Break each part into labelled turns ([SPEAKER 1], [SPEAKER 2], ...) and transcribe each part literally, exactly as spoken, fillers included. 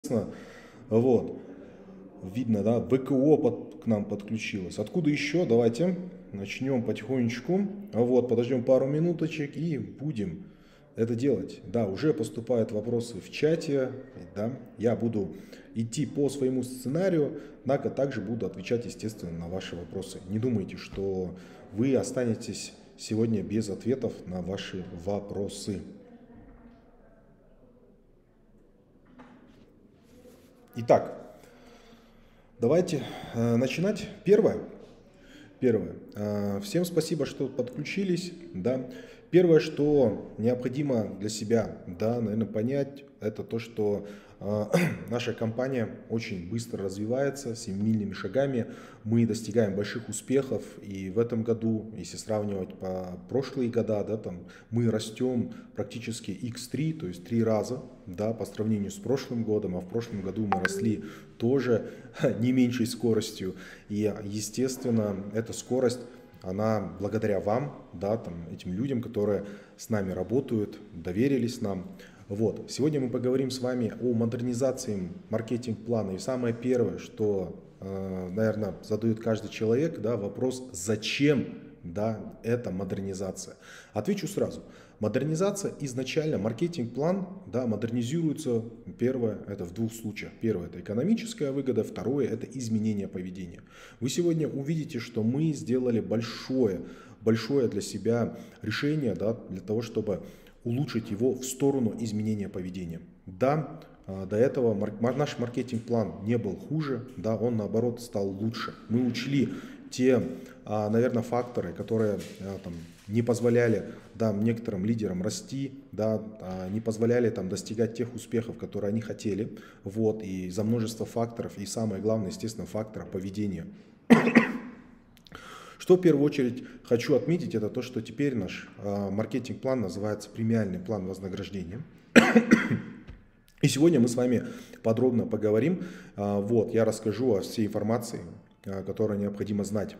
[SPEAKER 1] Вот, видно, да, ВКО под, к нам подключилось. Откуда еще? Давайте начнем потихонечку. Вот, подождем пару минуточек и будем это делать. Да, уже поступают вопросы в чате, да, я буду идти по своему сценарию, однако также буду отвечать, естественно, на ваши вопросы. Не думайте, что вы останетесь сегодня без ответов на ваши вопросы. Итак, давайте э, начинать. Первое. Первое. Э, всем спасибо, что подключились. Да. Первое, что необходимо для себя, да, наверное, понять, это то, что э, наша компания очень быстро развивается, семимильными шагами. Мы достигаем больших успехов. И в этом году, если сравнивать по прошлые года, да, там, мы растем практически икс три, то есть три раза, да, по сравнению с прошлым годом. А в прошлом году мы росли тоже не меньшей скоростью. И, естественно, эта скорость, она благодаря вам, да, там, этим людям, которые с нами работают, доверились нам. Вот. Сегодня мы поговорим с вами о модернизации маркетинг-плана. И самое первое, что, э, наверное, задает каждый человек, да, вопрос, зачем, да, эта модернизация. Отвечу сразу. Модернизация изначально, маркетинг-план, да, модернизируется, первое, это в двух случаях. Первое, это экономическая выгода, второе, это изменение поведения. Вы сегодня увидите, что мы сделали большое, большое для себя решение, да, для того, чтобы улучшить его в сторону изменения поведения. Да, до этого наш маркетинг-план не был хуже, да, он наоборот стал лучше. Мы учли те, наверное, факторы, которые там не позволяли, да, некоторым лидерам расти, да, не позволяли там достигать тех успехов, которые они хотели. Вот, и за множество факторов, и самое главное, естественно, фактора поведения. Что в первую очередь хочу отметить, это то, что теперь наш маркетинг-план называется премиальный план вознаграждения. И сегодня мы с вами подробно поговорим. Вот, я расскажу о всей информации, которую необходимо знать.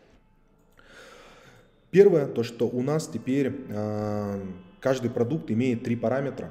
[SPEAKER 1] Первое, то что у нас теперь э, каждый продукт имеет три параметра.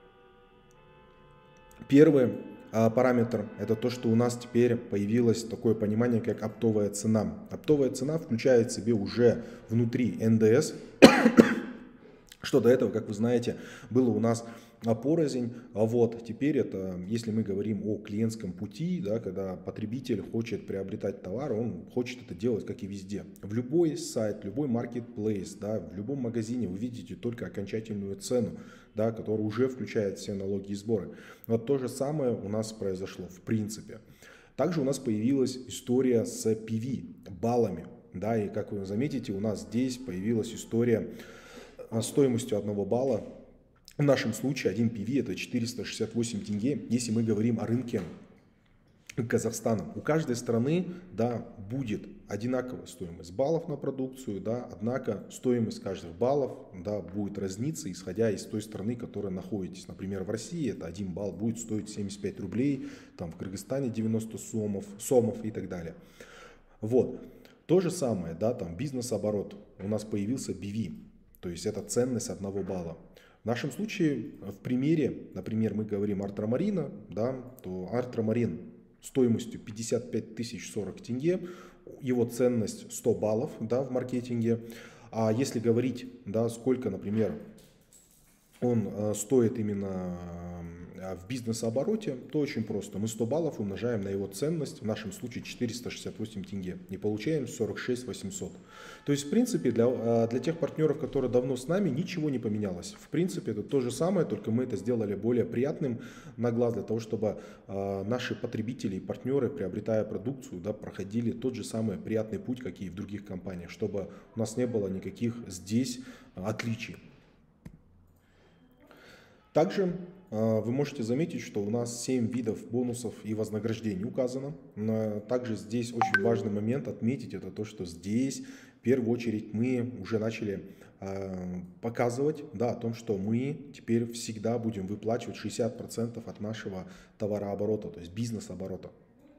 [SPEAKER 1] Первый э, параметр это то, что у нас теперь появилось такое понимание, как оптовая цена. Оптовая цена включает в себе уже внутри эн дэ эс, что до этого, как вы знаете, было у нас порознь. А вот теперь это, если мы говорим о клиентском пути, да, когда потребитель хочет приобретать товар, он хочет это делать, как и везде. В любой сайт, любой маркетплейс, да, в любом магазине вы видите только окончательную цену, да, которая уже включает все налоги и сборы. Вот то же самое у нас произошло в принципе. Также у нас появилась история с пи ви, баллами. Да, и как вы заметите, у нас здесь появилась история стоимостью одного балла. В нашем случае один пи ви это четыреста шестьдесят восемь тенге, если мы говорим о рынке Казахстана. У каждой страны, да, будет одинаковая стоимость баллов на продукцию, да, однако стоимость каждых баллов, да, будет разниться, исходя из той страны, в которой находитесь. Например, в России это один балл будет стоить семьдесят пять рублей, там в Кыргызстане девяносто сомов, сомов и так далее. Вот. То же самое, да, там бизнес-оборот. У нас появился би ви, то есть это ценность одного балла. В нашем случае, в примере, например, мы говорим Артромарина, да, то Артромарин стоимостью пятьдесят пять тысяч сорок тенге, его ценность сто баллов, да, в маркетинге. А если говорить, да, сколько, например, он э, стоит именно э, в бизнес-обороте, то очень просто. Мы сто баллов умножаем на его ценность, в нашем случае четыреста шестьдесят восемь тенге, и получаем сорок шесть тысяч восемьсот. То есть, в принципе, для, э, для тех партнеров, которые давно с нами, ничего не поменялось. В принципе, это то же самое, только мы это сделали более приятным на глаз, для того, чтобы э, наши потребители и партнеры, приобретая продукцию, да, проходили тот же самый приятный путь, как и в других компаниях, чтобы у нас не было никаких здесь отличий. Также э, вы можете заметить, что у нас семь видов бонусов и вознаграждений указано. Но также здесь очень важный момент отметить, это то, что здесь в первую очередь мы уже начали э, показывать, да, о том, что мы теперь всегда будем выплачивать шестьдесят процентов от нашего товарооборота, то есть бизнес-оборота.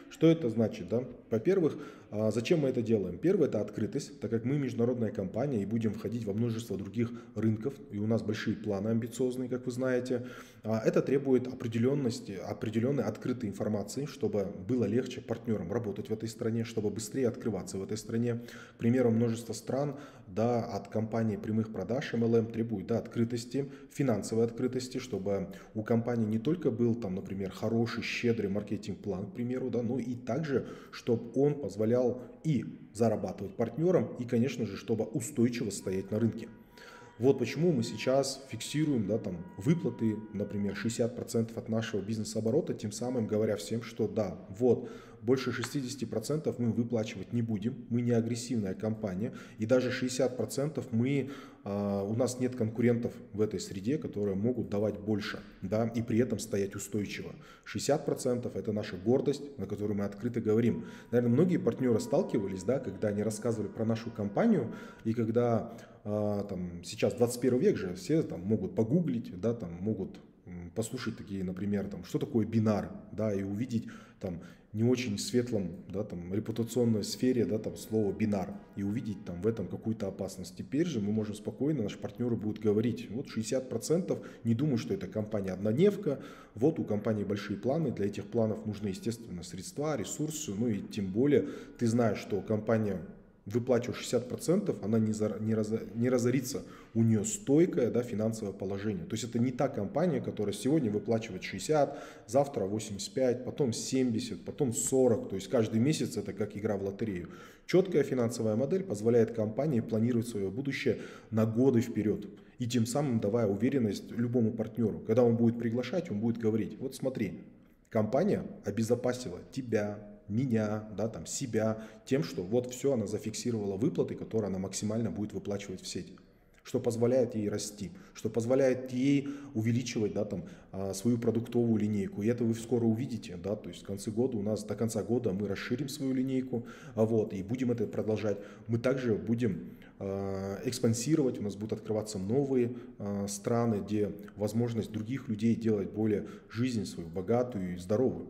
[SPEAKER 1] Что это значит? Да? Во-первых, а, зачем мы это делаем? Первое – это открытость, так как мы международная компания и будем входить во множество других рынков, и у нас большие планы амбициозные, как вы знаете. А, Это требует определенности, определенной открытой информации, чтобы было легче партнерам работать в этой стране, чтобы быстрее открываться в этой стране. К примеру, множество стран, да, от компании прямых продаж эм эл эм требует, да, открытости, финансовой открытости, чтобы у компании не только был там, например, хороший, щедрый маркетинг-план, к примеру, да, но и также, чтобы он позволял и зарабатывать партнерам, и, конечно же, чтобы устойчиво стоять на рынке. Вот почему мы сейчас фиксируем, да, там, выплаты, например, шестьдесят процентов от нашего бизнес-оборота, тем самым говоря всем, что да, вот, больше шестьдесят процентов мы выплачивать не будем, мы не агрессивная компания, и даже шестьдесят процентов мы, а, у нас нет конкурентов в этой среде, которые могут давать больше, да, и при этом стоять устойчиво. шестьдесят процентов это наша гордость, на которую мы открыто говорим. Наверное, многие партнеры сталкивались, да, когда они рассказывали про нашу компанию, и когда а, там, сейчас двадцать первый век же, все там могут погуглить, да, там могут послушать такие, например, там, что такое бинар, да, и увидеть там не очень светлом, да, там, репутационной сфере, да, там, слово бинар, и увидеть там в этом какую-то опасность. Теперь же мы можем спокойно, наши партнеры будут говорить, вот шестьдесят процентов, не думаю, что это компания однодневка, вот у компании большие планы, для этих планов нужны, естественно, средства, ресурсы, ну и тем более ты знаешь, что компания, выплачивая шестьдесят процентов, она не, за, не, раз, не разорится, у нее стойкое, да, финансовое положение. То есть это не та компания, которая сегодня выплачивает шестьдесят, завтра восемьдесят пять, потом семьдесят, потом сорок. То есть каждый месяц это как игра в лотерею. Четкая финансовая модель позволяет компании планировать свое будущее на годы вперед. И тем самым давая уверенность любому партнеру. Когда он будет приглашать, он будет говорить, вот смотри, компания обезопасила тебя, меня, да, там, себя, тем, что вот все, она зафиксировала выплаты, которые она максимально будет выплачивать в сеть, что позволяет ей расти, что позволяет ей увеличивать, да, там, свою продуктовую линейку. И это вы скоро увидите, да, то есть в конце года у нас, до конца года мы расширим свою линейку, вот, и будем это продолжать. Мы также будем э, экспансировать, у нас будут открываться новые э, страны, где возможность других людей делать более жизнь свою богатую и здоровую.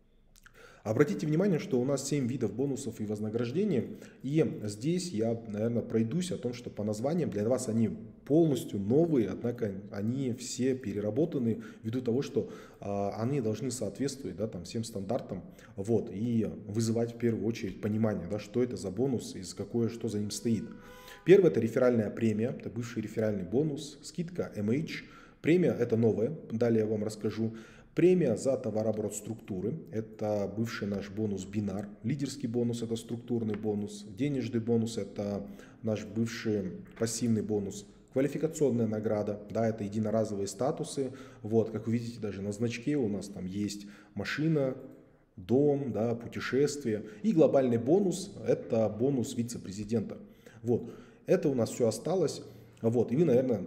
[SPEAKER 1] Обратите внимание, что у нас семь видов бонусов и вознаграждений, и здесь я, наверное, пройдусь о том, что по названиям для вас они полностью новые, однако они все переработаны ввиду того, что а, они должны соответствовать, да, там, всем стандартам, вот, и вызывать в первую очередь понимание, да, что это за бонус и какое, что за ним стоит. Первое – это реферальная премия, это бывший реферальный бонус, скидка эм эйч, премия – это новая, далее я вам расскажу. Премия за товарооборот структуры, это бывший наш бонус бинар, лидерский бонус это структурный бонус, денежный бонус это наш бывший пассивный бонус, квалификационная награда, да, это единоразовые статусы, вот, как вы видите, даже на значке у нас там есть машина, дом, да, путешествие, и глобальный бонус это бонус вице-президента, вот, это у нас все осталось, вот, и вы, наверное,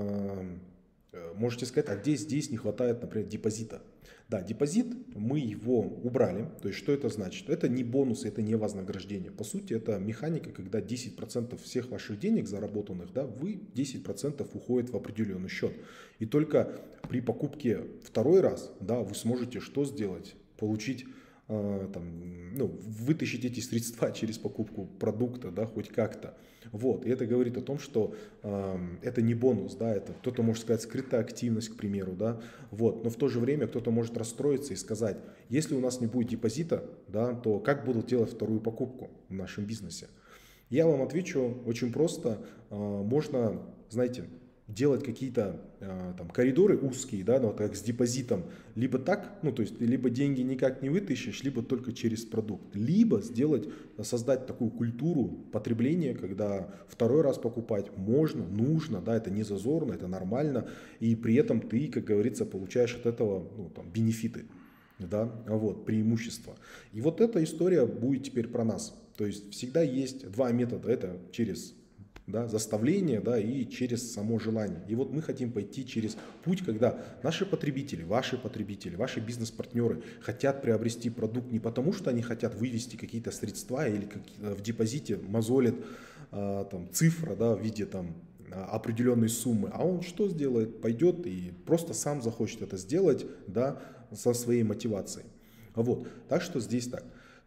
[SPEAKER 1] можете сказать, а где здесь не хватает, например, депозита. Да, депозит, мы его убрали. То есть, что это значит? Это не бонусы, это не вознаграждение. По сути, это механика, когда десять процентов всех ваших денег заработанных, да, вы десять процентов уходит в определенный счет. И только при покупке второй раз, да, вы сможете что сделать? Получить, э, там, ну, вытащить эти средства через покупку продукта, да, хоть как-то. Вот, и это говорит о том, что э, это не бонус, да, это кто-то может сказать скрытая активность, к примеру, да, вот, но в то же время кто-то может расстроиться и сказать, если у нас не будет депозита, да, то как будут делать вторую покупку в нашем бизнесе? Я вам отвечу очень просто, э, можно, знаете, делать какие-то э, там коридоры узкие, да, ну, вот как с депозитом, либо так, ну, то есть, либо деньги никак не вытащишь, либо только через продукт, либо сделать, создать такую культуру потребления, когда второй раз покупать можно, нужно, да, это не зазорно, это нормально, и при этом ты, как говорится, получаешь от этого, ну, там, бенефиты, да, вот, преимущества. И вот эта история будет теперь про нас, то есть всегда есть два метода, это через да, заставление, да, и через само желание. И вот мы хотим пойти через путь, когда наши потребители, ваши потребители, ваши бизнес-партнеры хотят приобрести продукт не потому, что они хотят вывести какие-то средства или как в депозите мозолит а, там, цифра, да, в виде там, определенной суммы, а он что сделает? Пойдет и просто сам захочет это сделать, да, со своей мотивацией. Вот. Так что здесь так.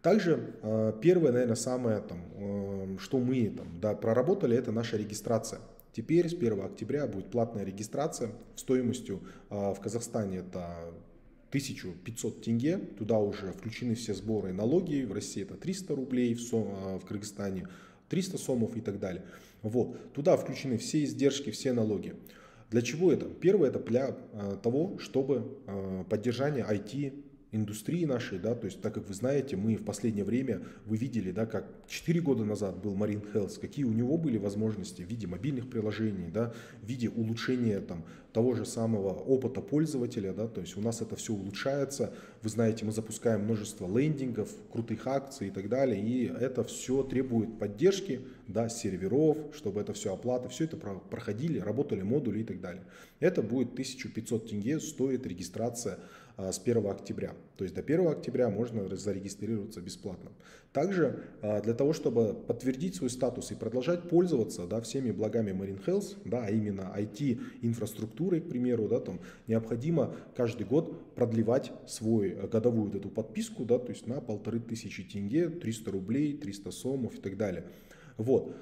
[SPEAKER 1] Также э, первое, наверное, самое, там, э, что мы там, да, проработали, это наша регистрация. Теперь с первого октября будет платная регистрация стоимостью э, в Казахстане это тысяча пятьсот тенге, туда уже включены все сборы и налоги, в России это триста рублей, в, Сом, э, в Кыргызстане триста сомов и так далее. Вот, туда включены все издержки, все налоги. Для чего это? Первое, это для э, того, чтобы э, поддержание ай ти индустрии нашей, да, то есть, так как вы знаете, мы в последнее время, вы видели, да, как четыре года назад был Marine Health, какие у него были возможности в виде мобильных приложений, да, в виде улучшения там, того же самого опыта пользователя, да, то есть у нас это все улучшается, вы знаете, мы запускаем множество лендингов, крутых акций и так далее, и это все требует поддержки, да, серверов, чтобы это все оплата, все это проходили, работали модули и так далее. Это будет тысяча пятьсот тенге стоит регистрация с первого октября. То есть до первого октября можно зарегистрироваться бесплатно. Также для того, чтобы подтвердить свой статус и продолжать пользоваться, да, всеми благами Marine Health, да, а именно ай ти-инфраструктурой, к примеру, да, там, необходимо каждый год продлевать свою годовую вот эту подписку, да, то есть на полторы тысячи тенге, триста рублей, триста сомов и так далее. Вот.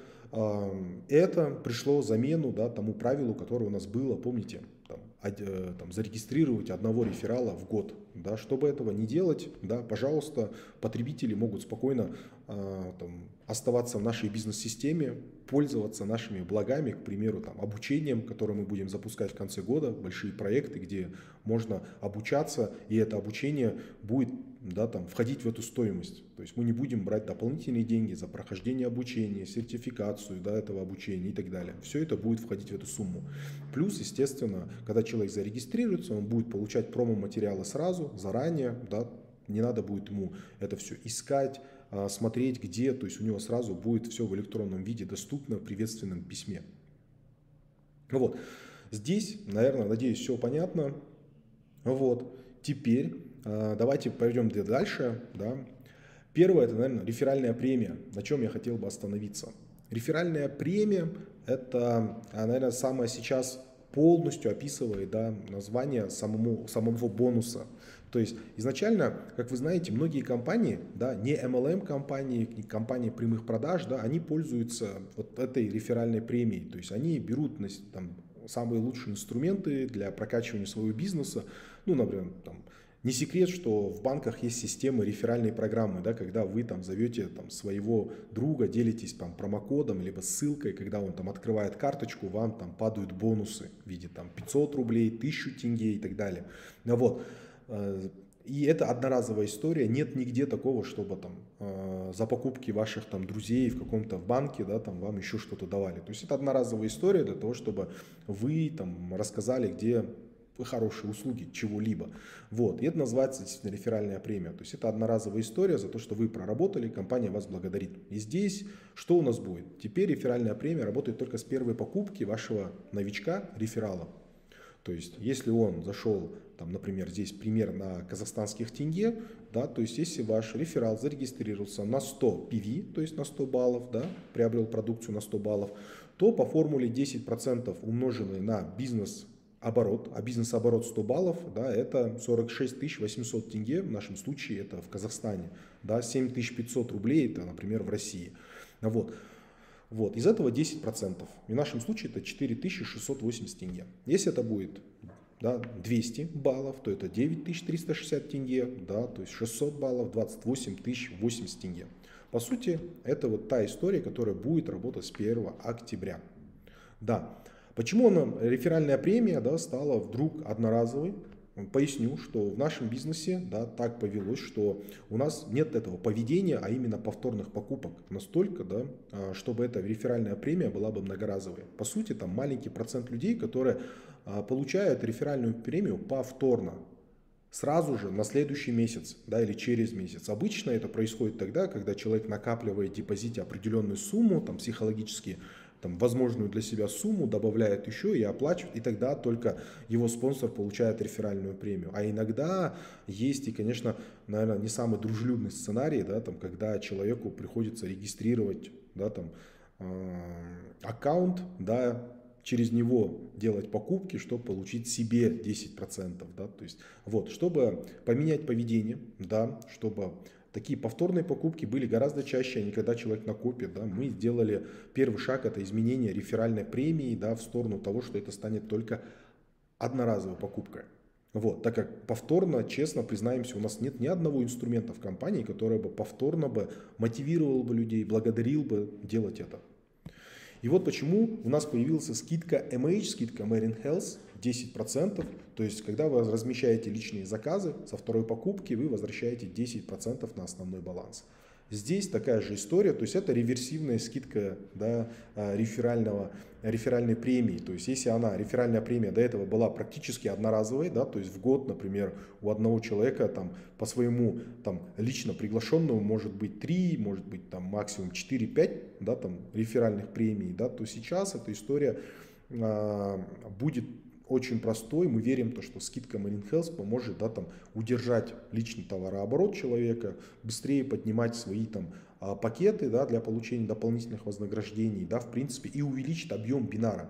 [SPEAKER 1] Это пришло в замену, да, тому правилу, которое у нас было, помните, там, там, зарегистрировать одного реферала в год. Да, чтобы этого не делать, да, пожалуйста, потребители могут спокойно э, там, оставаться в нашей бизнес-системе, пользоваться нашими благами, к примеру, там, обучением, которое мы будем запускать в конце года, большие проекты, где можно обучаться, и это обучение будет, да, там, входить в эту стоимость. То есть мы не будем брать дополнительные деньги за прохождение обучения, сертификацию, да, этого обучения и так далее. Все это будет входить в эту сумму. Плюс, естественно, когда человек зарегистрируется, он будет получать промо-материалы сразу, заранее, да, не надо будет ему это все искать, смотреть где, то есть у него сразу будет все в электронном виде доступно в приветственном письме. Вот, здесь, наверное, надеюсь, все понятно. Вот, теперь давайте пойдем дальше, да. Первое, это, наверное, реферальная премия, на чем я хотел бы остановиться. Реферальная премия, это, наверное, самое сейчас полностью описывает, да, название самому, самого бонуса. То есть изначально, как вы знаете, многие компании, да, не эм эл эм-компании, не компании прямых продаж, да, они пользуются вот этой реферальной премией. То есть они берут там, самые лучшие инструменты для прокачивания своего бизнеса. Ну, например, там, не секрет, что в банках есть системы реферальной программы, да, когда вы там зовете там, своего друга, делитесь там, промокодом, либо ссылкой, когда он там открывает карточку, вам там падают бонусы в виде там, пятьсот рублей, тысячу тенге и так далее. Вот. И это одноразовая история, нет нигде такого, чтобы там за покупки ваших там друзей в каком-то банке, да, там вам еще что-то давали. То есть это одноразовая история для того, чтобы вы там рассказали, где хорошие услуги чего-либо. Вот. И это называется действительно реферальная премия. То есть это одноразовая история за то, что вы проработали, компания вас благодарит. И здесь что у нас будет? Теперь реферальная премия работает только с первой покупки вашего новичка, реферала. То есть если он зашел, там, например, здесь пример на казахстанских тенге, да, то есть если ваш реферал зарегистрировался на сто пи ви, то есть на сто баллов, да, приобрел продукцию на сто баллов, то по формуле десять процентов умноженный на бизнес оборот, а бизнес-оборот сто баллов, да, это сорок шесть тысяч восемьсот тенге, в нашем случае это в Казахстане, да, семь тысяч пятьсот рублей, это, например, в России. Вот. Вот. Из этого десять процентов, в нашем случае это четыре тысячи шестьсот восемьдесят тенге. Если это будет, да, двести баллов, то это девять тысяч триста шестьдесят тенге, да, то есть шестьсот баллов, двадцать восемь тысяч восемьдесят тенге. По сути, это вот та история, которая будет работать с первого октября. Да. Почему она, реферальная премия, да, стала вдруг одноразовой? Поясню, что в нашем бизнесе, да, так повелось, что у нас нет этого поведения, а именно повторных покупок настолько, да, чтобы эта реферальная премия была бы многоразовой. По сути, там маленький процент людей, которые получают реферальную премию повторно, сразу же на следующий месяц, да, или через месяц. Обычно это происходит тогда, когда человек накапливает в депозите определенную сумму, там, психологически там, возможную для себя сумму, добавляет еще и оплачивает, и тогда только его спонсор получает реферальную премию. А иногда есть и, конечно, наверное, не самый дружелюбный сценарий, да, там, когда человеку приходится регистрировать, да, там, э, аккаунт, да, через него делать покупки, чтобы получить себе десять процентов. Да, то есть, вот, чтобы поменять поведение, да, чтобы Такие повторные покупки были гораздо чаще, а не когда человек накопит. Да. Мы сделали первый шаг, это изменение реферальной премии, да, в сторону того, что это станет только одноразовой покупкой. Вот, так как повторно, честно признаемся, у нас нет ни одного инструмента в компании, который бы повторно бы мотивировал бы людей, благодарил бы делать это. И вот почему у нас появилась скидка эм эйч, скидка Marine Health десять процентов. То есть, когда вы размещаете личные заказы, со второй покупки вы возвращаете десять процентов на основной баланс. Здесь такая же история, то есть это реверсивная скидка, да, реферального, реферальной премии. То есть если она, реферальная премия до этого была практически одноразовой, да, то есть в год, например, у одного человека там, по своему там, лично приглашенному может быть три, может быть там, максимум четыре-пять, да, там, реферальных премий, да, то сейчас эта история а, будет очень простой. Мы верим, то, что скидка Marine Health поможет, да, там, удержать личный товарооборот человека, быстрее поднимать свои там, пакеты, да, для получения дополнительных вознаграждений, да, в принципе, и увеличит объем бинара.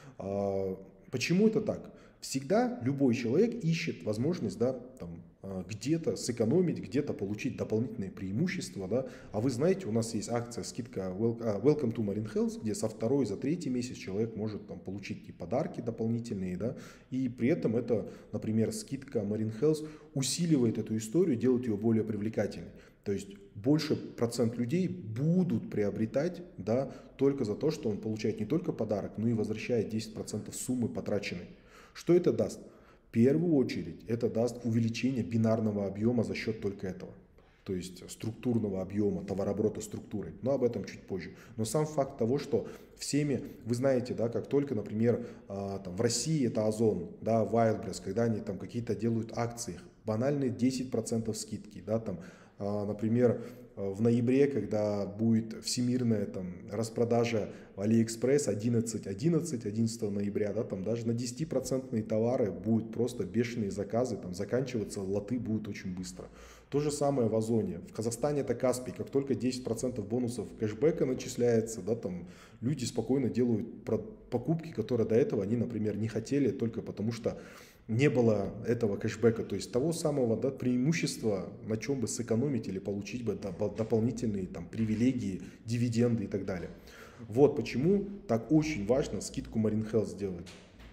[SPEAKER 1] Почему это так? Всегда любой человек ищет возможность, да, там, где-то сэкономить, где-то получить дополнительные преимущества. Да. А вы знаете, у нас есть акция, скидка Welcome to Marine Health, где со второй, за третий месяц человек может там, получить и подарки дополнительные. Да. И при этом это, например, скидка Marine Health усиливает эту историю, делает ее более привлекательной. То есть больше процент людей будут приобретать, да, только за то, что он получает не только подарок, но и возвращает десять процентов суммы потраченной. Что это даст? В первую очередь это даст увеличение бинарного объема за счет только этого. То есть структурного объема, товарооборота структуры. Но об этом чуть позже. Но сам факт того, что всеми, вы знаете, да, как только, например, там, в России это Озон, да, Wildberries, когда они там какие-то делают акции, банальные десять процентов скидки, да, там, например, в ноябре, когда будет всемирная там, распродажа в Алиэкспресс одиннадцать одиннадцать, одиннадцатого ноября, да, там даже на десятипроцентные товары будут просто бешеные заказы, там заканчиваться лоты будут очень быстро. То же самое в Озоне. В Казахстане это Каспий, как только десять процентов бонусов кэшбэка начисляется, да, там люди спокойно делают покупки, которые до этого они, например, не хотели, только потому что не было этого кэшбэка, то есть того самого, да, преимущества, на чем бы сэкономить или получить бы дополнительные там, привилегии, дивиденды и так далее. Вот почему так очень важно скидку Marine Health сделать.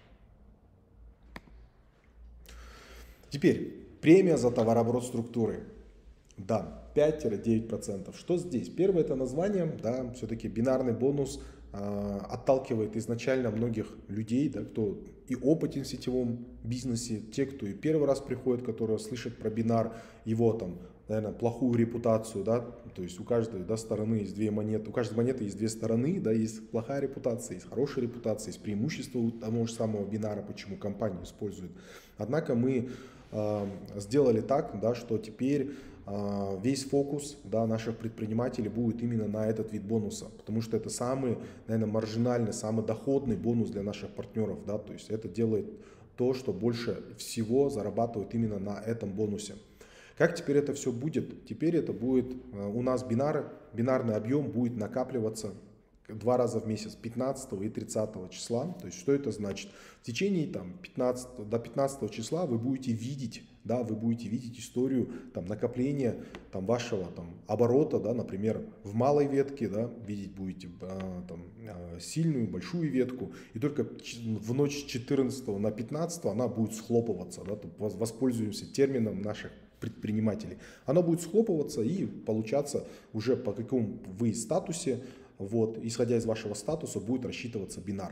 [SPEAKER 1] Теперь премия за товарооборот структуры. Да, пять-девять процентов. Что здесь? Первое это название, да, все-таки бинарный бонус э, отталкивает изначально многих людей, да, кто и опытен в сетевом бизнесе, те, кто и первый раз приходит, которые слышат про бинар, его там, наверное, плохую репутацию, да, то есть у каждой, да, стороны есть две монеты, у каждой монеты есть две стороны, да, есть плохая репутация, есть хорошая репутация, есть преимущество у того же самого бинара, почему компания использует. Однако мы э, сделали так, да, что теперь весь фокус, да, наших предпринимателей будет именно на этот вид бонуса, потому что это самый, наверное, маржинальный, самый доходный бонус для наших партнеров, да, то есть это делает то, что больше всего зарабатывают именно на этом бонусе. Как теперь это все будет? Теперь это будет у нас бинары, бинарный объем будет накапливаться два раза в месяц, пятнадцатого и тридцатого числа. То есть что это значит? В течение там, пятнадцатого, до пятнадцатого числа вы будете видеть, да, вы будете видеть историю там, накопления там, вашего там, оборота, да, например, в малой ветке, да, видеть будете а, там, сильную, большую ветку, и только в ночь с четырнадцатого на пятнадцатое она будет схлопываться. Да, воспользуемся термином наших предпринимателей. Она будет схлопываться и получаться уже по какому вы статусе. Вот, исходя из вашего статуса будет рассчитываться бинар.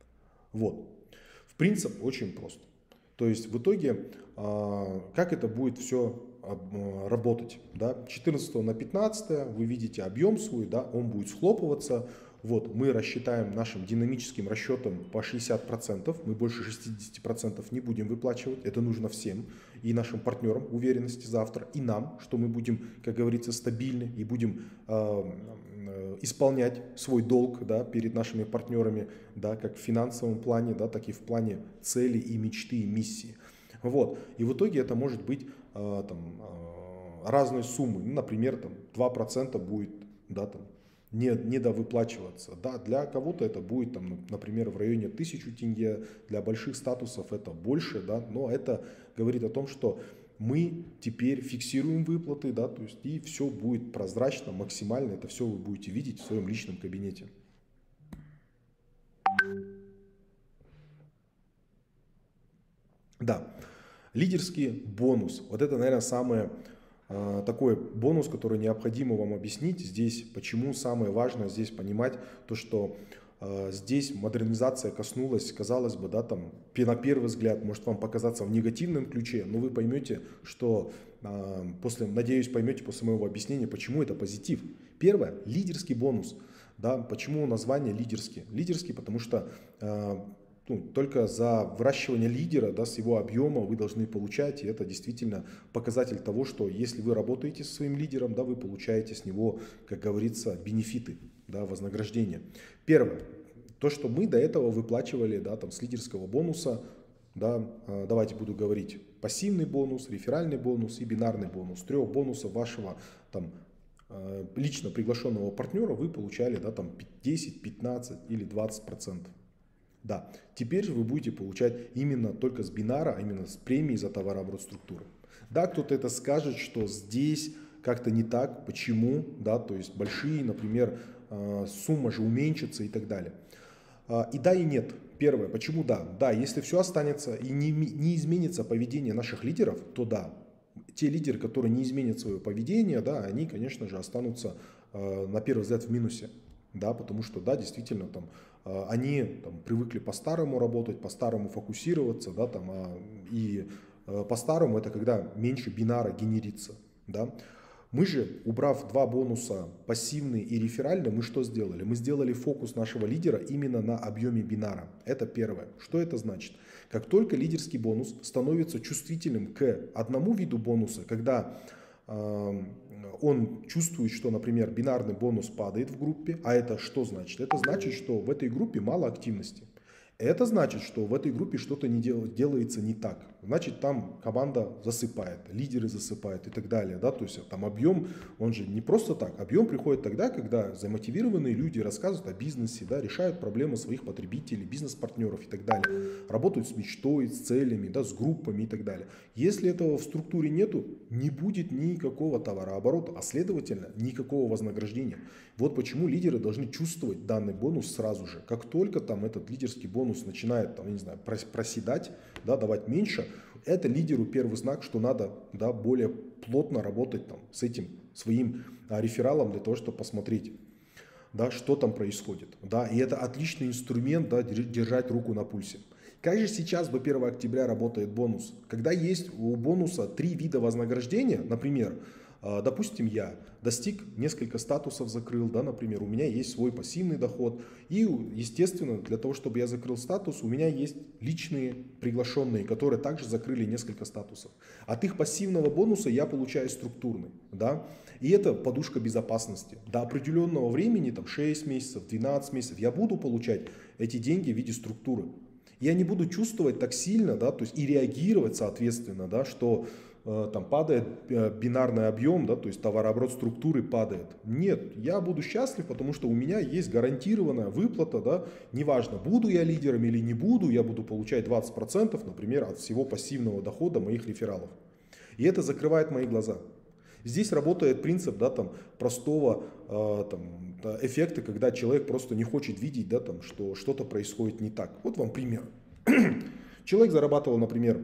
[SPEAKER 1] Вот. В принципе, очень просто. То есть в итоге, как это будет все работать? Да? четырнадцатого на пятнадцатое вы видите объем свой, да, он будет схлопываться. Вот, мы рассчитаем нашим динамическим расчетом по шестьдесят процентов, мы больше шестидесяти процентов не будем выплачивать, это нужно всем, и нашим партнерам уверенности завтра, и нам, что мы будем, как говорится, стабильны и будем э, исполнять свой долг, да, перед нашими партнерами, да, как в финансовом плане, да, так и в плане целей и мечты, и миссии. Вот. И в итоге это может быть э, там, э, разной суммы, ну, например, там, два процента будет, да, там, не, недовыплачиваться. Да, для кого-то это будет, там, например, в районе тысячи тенге, для больших статусов это больше, да, но это говорит о том, что мы теперь фиксируем выплаты, да, то есть и все будет прозрачно, максимально, это все вы будете видеть в своем личном кабинете. Да, лидерский бонус. Вот это, наверное, самое э, такой бонус, который необходимо вам объяснить здесь. Почему самое важное здесь понимать то, что э, здесь модернизация коснулась, казалось бы, да, там на первый взгляд может вам показаться в негативном ключе, но вы поймете, что э, после, надеюсь, поймете после моего объяснения, почему это позитив. Первое, лидерский бонус. Да, почему название лидерский? Лидерский, потому что э, Ну, только за выращивание лидера, да, с его объема вы должны получать, и это действительно показатель того, что если вы работаете со своим лидером, да, вы получаете с него, как говорится, бенефиты, да, вознаграждение. Первое, то, что мы до этого выплачивали, да, там, с лидерского бонуса, да, давайте буду говорить, пассивный бонус, реферальный бонус и бинарный бонус. Трех бонусов вашего там, лично приглашенного партнера вы получали, да, там, десять, пятнадцать или двадцать процентов. Да, теперь же вы будете получать именно только с бинара, а именно с премии за товарооборот структуры. Да, кто-то это скажет, что здесь как-то не так, почему, да, то есть большие, например, сумма же уменьшится и так далее. И да, и нет. Первое, почему да? Да, если все останется и не, не изменится поведение наших лидеров, то да. Те лидеры, которые не изменят свое поведение, да, они, конечно же, останутся на первый взгляд в минусе. Да, потому что, да, действительно, там, они там, привыкли по-старому работать, по-старому фокусироваться, да, там, и по-старому это когда меньше бинара генерится. Да. Мы же, убрав два бонуса, пассивный и реферальный, мы что сделали? Мы сделали фокус нашего лидера именно на объеме бинара. Это первое. Что это значит? Как только лидерский бонус становится чувствительным к одному виду бонуса, когда он чувствует, что, например, бинарный бонус падает в группе. А это что значит? Это значит, что в этой группе мало активности. Это значит, что в этой группе что-то не дел, делается не так. Значит, там команда засыпает, лидеры засыпают и так далее. Да? То есть там объем, он же не просто так. Объем приходит тогда, когда замотивированные люди рассказывают о бизнесе, да, решают проблемы своих потребителей, бизнес-партнеров и так далее. Работают с мечтой, с целями, да, с группами и так далее. Если этого в структуре нету, не будет никакого товарооборота, а следовательно никакого вознаграждения. Вот почему лидеры должны чувствовать данный бонус сразу же. Как только там этот лидерский бонус начинает, там, я не знаю, проседать, да, давать меньше, это лидеру первый знак, что надо, да, более плотно работать там, с этим своим а, рефералом для того, чтобы посмотреть, да, что там происходит. Да, и это отличный инструмент, да, держать руку на пульсе. Как же сейчас до первого октября работает бонус? Когда есть у бонуса три вида вознаграждения, например, допустим, я достиг несколько статусов, закрыл, да, например, у меня есть свой пассивный доход. И, естественно, для того, чтобы я закрыл статус, у меня есть личные приглашенные, которые также закрыли несколько статусов. От их пассивного бонуса я получаю структурный. Да, и это подушка безопасности. До определенного времени, там шесть месяцев, двенадцать месяцев, я буду получать эти деньги в виде структуры. Я не буду чувствовать так сильно, да, то есть и реагировать соответственно, да, что э, там падает э, бинарный объем, да, то есть товарооборот структуры падает. Нет, я буду счастлив, потому что у меня есть гарантированная выплата, да, неважно, буду я лидером или не буду, я буду получать двадцать процентов, например, от всего пассивного дохода моих рефералов. И это закрывает мои глаза. Здесь работает принцип, да, там, простого э, там, эффекта, когда человек просто не хочет видеть, да, там, что что-то происходит не так. Вот вам пример. Человек зарабатывал, например,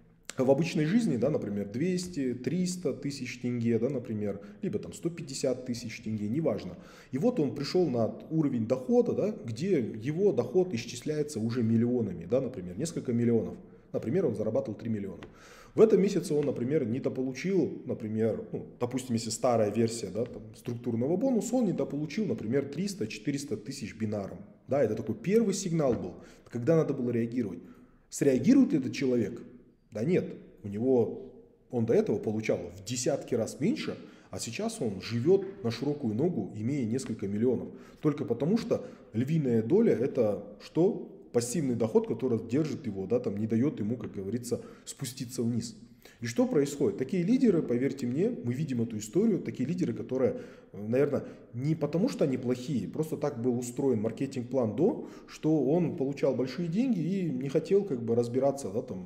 [SPEAKER 1] в обычной жизни, да, например, двести, триста тысяч тенге, да, например, либо там сто пятьдесят тысяч тенге, неважно. И вот он пришел на уровень дохода, да, где его доход исчисляется уже миллионами, да, например, несколько миллионов. Например, он зарабатывал три миллиона. В этом месяце он, например, недополучил, например, ну, допустим, если старая версия, да, там, структурного бонуса, он недополучил, например, триста-четыреста тысяч бинаром. Да, это такой первый сигнал был, когда надо было реагировать. Среагирует ли этот человек? Да нет, у него, он до этого получал в десятки раз меньше, а сейчас он живет на широкую ногу, имея несколько миллионов. Только потому, что львиная доля это что? Пассивный доход, который держит его, да, там, не дает ему, как говорится, спуститься вниз. И что происходит? Такие лидеры, поверьте мне, мы видим эту историю, такие лидеры, которые, наверное, не потому что они плохие, просто так был устроен маркетинг-план до, что он получал большие деньги и не хотел как бы разбираться, да, там,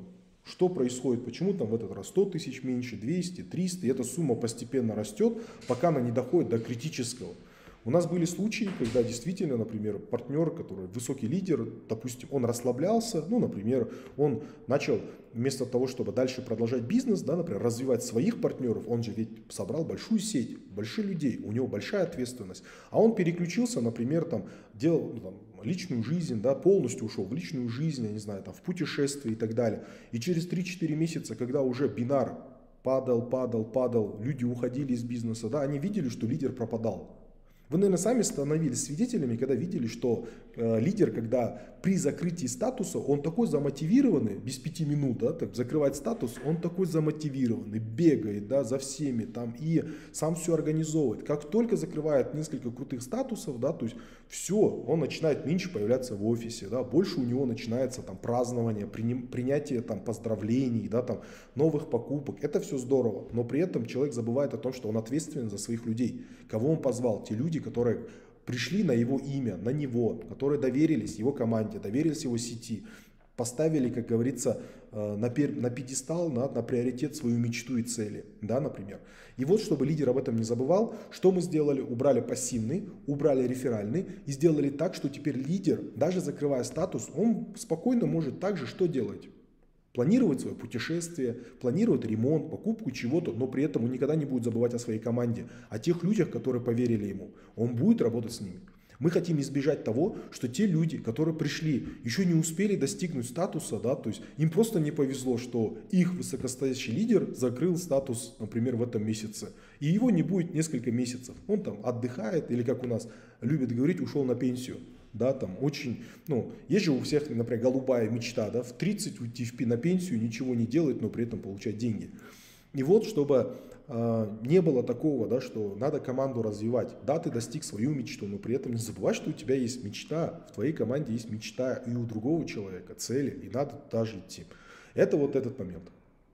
[SPEAKER 1] Что происходит? Почему там в этот раз сто тысяч меньше, двести, триста, и эта сумма постепенно растет, пока она не доходит до критического. У нас были случаи, когда действительно, например, партнер, который высокий лидер, допустим, он расслаблялся, ну, например, он начал вместо того, чтобы дальше продолжать бизнес, да, например, развивать своих партнеров, он же ведь собрал большую сеть, больших людей, у него большая ответственность, а он переключился, например, там, делал ну, там, личную жизнь, да, полностью ушел в личную жизнь, я не знаю, там, в путешествие и так далее. И через три-четыре месяца, когда уже бинар падал, падал, падал, люди уходили из бизнеса, да, они видели, что лидер пропадал. Вы, наверное, сами становились свидетелями, когда видели, что э, лидер, когда при закрытии статуса, он такой замотивированный, без пяти минут, да, так, закрывать статус, он такой замотивированный, бегает, да, за всеми, там, и сам все организовывает. Как только закрывает несколько крутых статусов, да, то есть все, он начинает меньше появляться в офисе, да, больше у него начинается там празднование, принятие там поздравлений, да, там, новых покупок. Это все здорово, но при этом человек забывает о том, что он ответственен за своих людей. Кого он позвал? Те люди, которые пришли на его имя, на него, которые доверились его команде, доверились его сети, поставили, как говорится, на, пер, на пьедестал, на, на приоритет свою мечту и цели, да, например. И вот, чтобы лидер об этом не забывал, что мы сделали? Убрали пассивный, убрали реферальный и сделали так, что теперь лидер, даже закрывая статус, он спокойно может также что делать? Планировать свое путешествие, планировать ремонт, покупку чего-то, но при этом он никогда не будет забывать о своей команде, о тех людях, которые поверили ему. Он будет работать с ними. Мы хотим избежать того, что те люди, которые пришли, еще не успели достигнуть статуса, да, то есть им просто не повезло, что их высокостоящий лидер закрыл статус, например, в этом месяце. И его не будет несколько месяцев. Он там отдыхает или, как у нас любят говорить, ушел на пенсию. Да, там очень, ну, есть же у всех, например, голубая мечта, да, в тридцать уйти в, на пенсию, ничего не делать, но при этом получать деньги. И вот, чтобы э, не было такого, да, что надо команду развивать. Да, ты достиг свою мечту, но при этом не забывай, что у тебя есть мечта, в твоей команде есть мечта и у другого человека, цели, и надо даже идти. Это вот этот момент.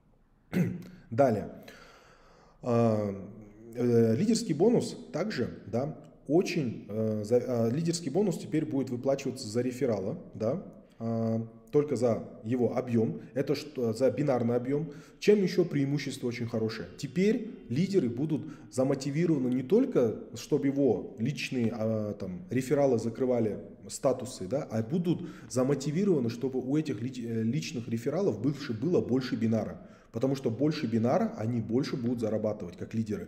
[SPEAKER 1] Далее. Э, э, лидерский бонус также, да, очень э, за, э, лидерский бонус теперь будет выплачиваться за реферала, да, э, только за его объем, это что, за бинарный объем. Чем еще преимущество очень хорошее? Теперь лидеры будут замотивированы не только, чтобы его личные э, там, рефералы закрывали статусы, да, а будут замотивированы, чтобы у этих личных рефералов больше было больше бинара. Потому что больше бинара, они больше будут зарабатывать, как лидеры.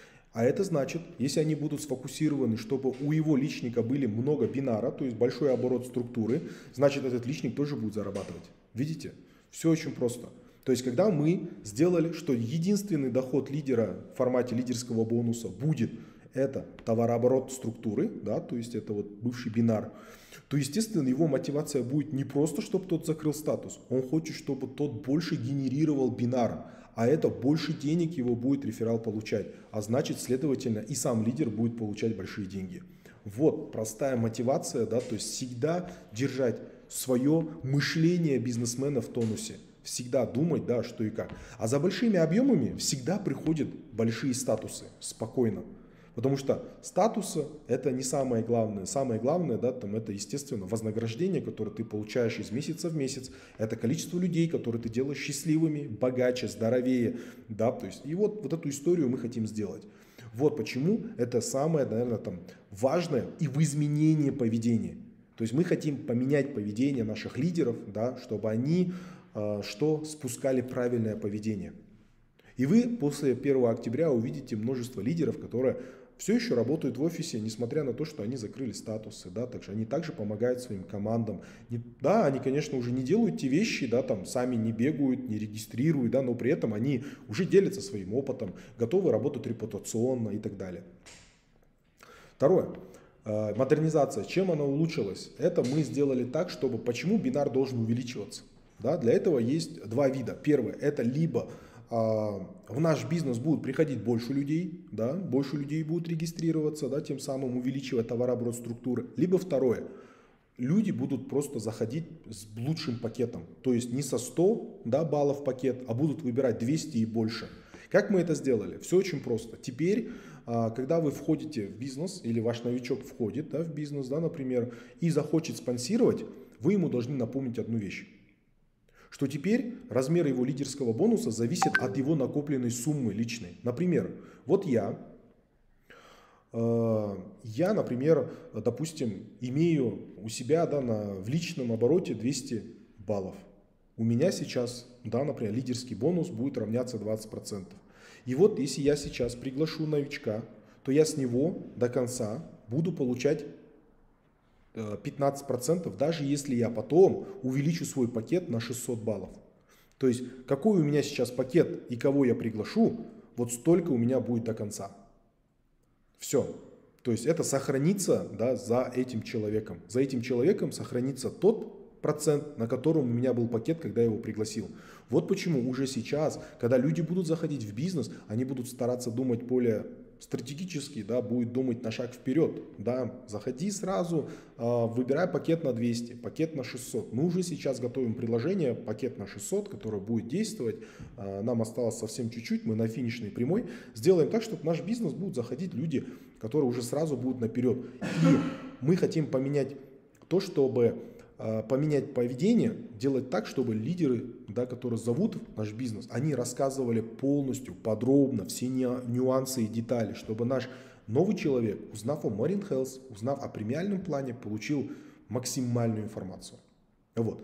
[SPEAKER 1] А это значит, если они будут сфокусированы, чтобы у его личника были много бинара, то есть большой оборот структуры, значит этот личник тоже будет зарабатывать. Видите? Все очень просто. То есть когда мы сделали, что единственный доход лидера в формате лидерского бонуса будет это товарооборот структуры, да, то есть это вот бывший бинар, то естественно его мотивация будет не просто, чтобы тот закрыл статус, он хочет, чтобы тот больше генерировал бинар. А это больше денег его будет реферал получать. А значит, следовательно, и сам лидер будет получать большие деньги. Вот простая мотивация, да, то есть всегда держать свое мышление бизнесмена в тонусе. Всегда думать, да, что и как. А за большими объемами всегда приходят большие статусы, спокойно. Потому что статусы это не самое главное. Самое главное, да, там, это, естественно, вознаграждение, которое ты получаешь из месяца в месяц. Это количество людей, которые ты делаешь счастливыми, богаче, здоровее. Да, то есть, и вот, вот эту историю мы хотим сделать. Вот почему это самое, наверное, там, важное и в изменении поведения. То есть мы хотим поменять поведение наших лидеров, да, чтобы они э, что, спускали правильное поведение. И вы после первого октября увидите множество лидеров, которые все еще работают в офисе, несмотря на то, что они закрыли статусы, да, также они также помогают своим командам. Не, да, они, конечно, уже не делают те вещи, да, там, сами не бегают, не регистрируют, да, но при этом они уже делятся своим опытом, готовы работать репутационно и так далее. Второе. Модернизация. Чем она улучшилась? Это мы сделали так, чтобы, почему бинар должен увеличиваться? Да, для этого есть два вида. Первое, это либо в наш бизнес будет приходить больше людей, да, больше людей будут регистрироваться, да, тем самым увеличивая товарооборот структуры. Либо второе, люди будут просто заходить с лучшим пакетом, то есть не со ста, да, баллов пакет, а будут выбирать двести и больше. Как мы это сделали? Все очень просто. Теперь, когда вы входите в бизнес или ваш новичок входит, да, в бизнес, да, например, и захочет спонсировать, вы ему должны напомнить одну вещь. что теперь размер его лидерского бонуса зависит от его накопленной суммы личной. Например, вот я, э, я, например, допустим, имею у себя, да, на, в личном обороте двести баллов. У меня сейчас, да, например, лидерский бонус будет равняться двадцать процентов. И вот если я сейчас приглашу новичка, то я с него до конца буду получать пятнадцать процентов, даже если я потом увеличу свой пакет на шестьсот баллов. То есть, какой у меня сейчас пакет и кого я приглашу, вот столько у меня будет до конца. Все. То есть, это сохранится, да, за этим человеком. За этим человеком сохранится тот процент, на котором у меня был пакет, когда я его пригласил. Вот почему уже сейчас, когда люди будут заходить в бизнес, они будут стараться думать более стратегически, да, будет думать на шаг вперед, да, заходи сразу, э, выбирай пакет на двести, пакет на шестьсот. Мы уже сейчас готовим приложение, пакет на шестьсот, которое будет действовать, э, нам осталось совсем чуть-чуть, мы на финишной прямой, сделаем так, чтобы наш бизнес будут заходить люди, которые уже сразу будут наперед. И мы хотим поменять то, чтобы поменять поведение, делать так, чтобы лидеры, да, которые зовут наш бизнес, они рассказывали полностью, подробно, все нюансы и детали, чтобы наш новый человек, узнав о Marine Health, узнав о премиальном плане, получил максимальную информацию. Вот.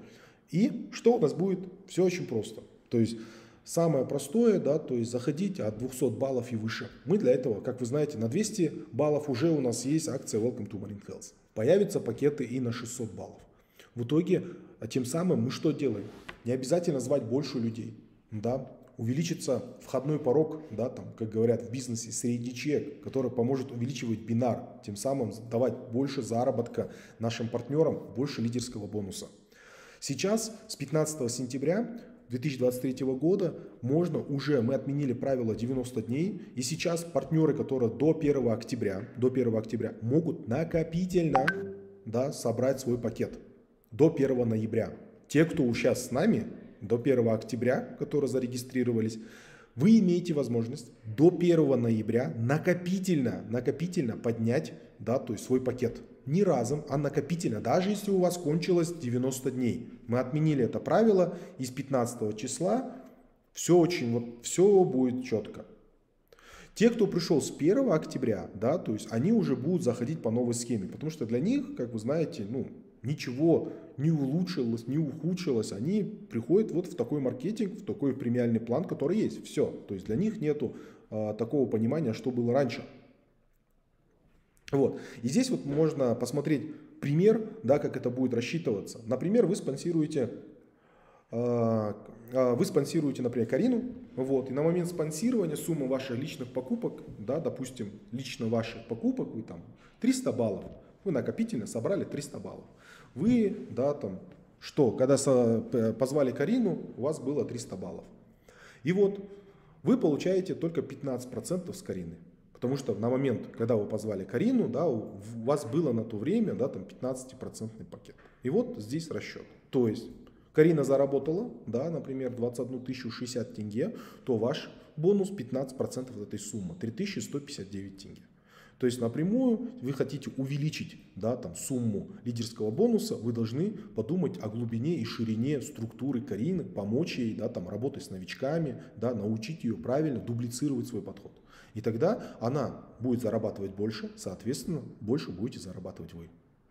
[SPEAKER 1] И что у нас будет? Все очень просто. То есть самое простое, да, то есть заходить от двухсот баллов и выше. Мы для этого, как вы знаете, на двести баллов уже у нас есть акция Welcome to Marine Health. Появятся пакеты и на шестьсот баллов. В итоге, а тем самым мы что делаем? Не обязательно звать больше людей, да, увеличится входной порог, да, там, как говорят в бизнесе, средний чек, который поможет увеличивать бинар, тем самым давать больше заработка нашим партнерам, больше лидерского бонуса. Сейчас, с пятнадцатого сентября две тысячи двадцать третьего года, можно уже, мы отменили правило девяносто дней, и сейчас партнеры, которые до первого октября, до первого октября могут накопительно, да, собрать свой пакет. До первого ноября. Те, кто сейчас с нами, до первого октября, которые зарегистрировались, вы имеете возможность до первого ноября накопительно, накопительно поднять, да, то есть свой пакет. Не разом, а накопительно, даже если у вас кончилось девяносто дней. Мы отменили это правило, и с пятнадцатого числа все очень, вот, все будет четко. Те, кто пришел с первого октября, да, то есть они уже будут заходить по новой схеме, потому что для них, как вы знаете, ну, ничего не улучшилось, не ухудшилось. Они приходят вот в такой маркетинг, в такой премиальный план, который есть. Все. То есть для них нету а, такого понимания, что было раньше. Вот. И здесь вот можно посмотреть пример, да, как это будет рассчитываться. Например, вы спонсируете, а, а, вы спонсируете, например, Карину. Вот, и на момент спонсирования сумма ваших личных покупок, да, допустим, лично ваших покупок, вы там триста баллов. Вы накопительно собрали триста баллов. Вы, да, там, что, когда позвали Карину, у вас было триста баллов. И вот вы получаете только пятнадцать процентов с Карины. Потому что на момент, когда вы позвали Карину, да, у вас было на то время, да, там пятнадцатипроцентный пакет. И вот здесь расчет. То есть Карина заработала, да, например, двадцать одну тысячу шестьдесят тенге, то ваш бонус пятнадцать процентов от этой суммы, три тысячи сто пятьдесят девять тенге. То есть напрямую вы хотите увеличить, да, там, сумму лидерского бонуса, вы должны подумать о глубине и ширине структуры Карины, помочь ей, да, там, работать с новичками, да, научить ее правильно дублицировать свой подход. И тогда она будет зарабатывать больше, соответственно, больше будете зарабатывать вы.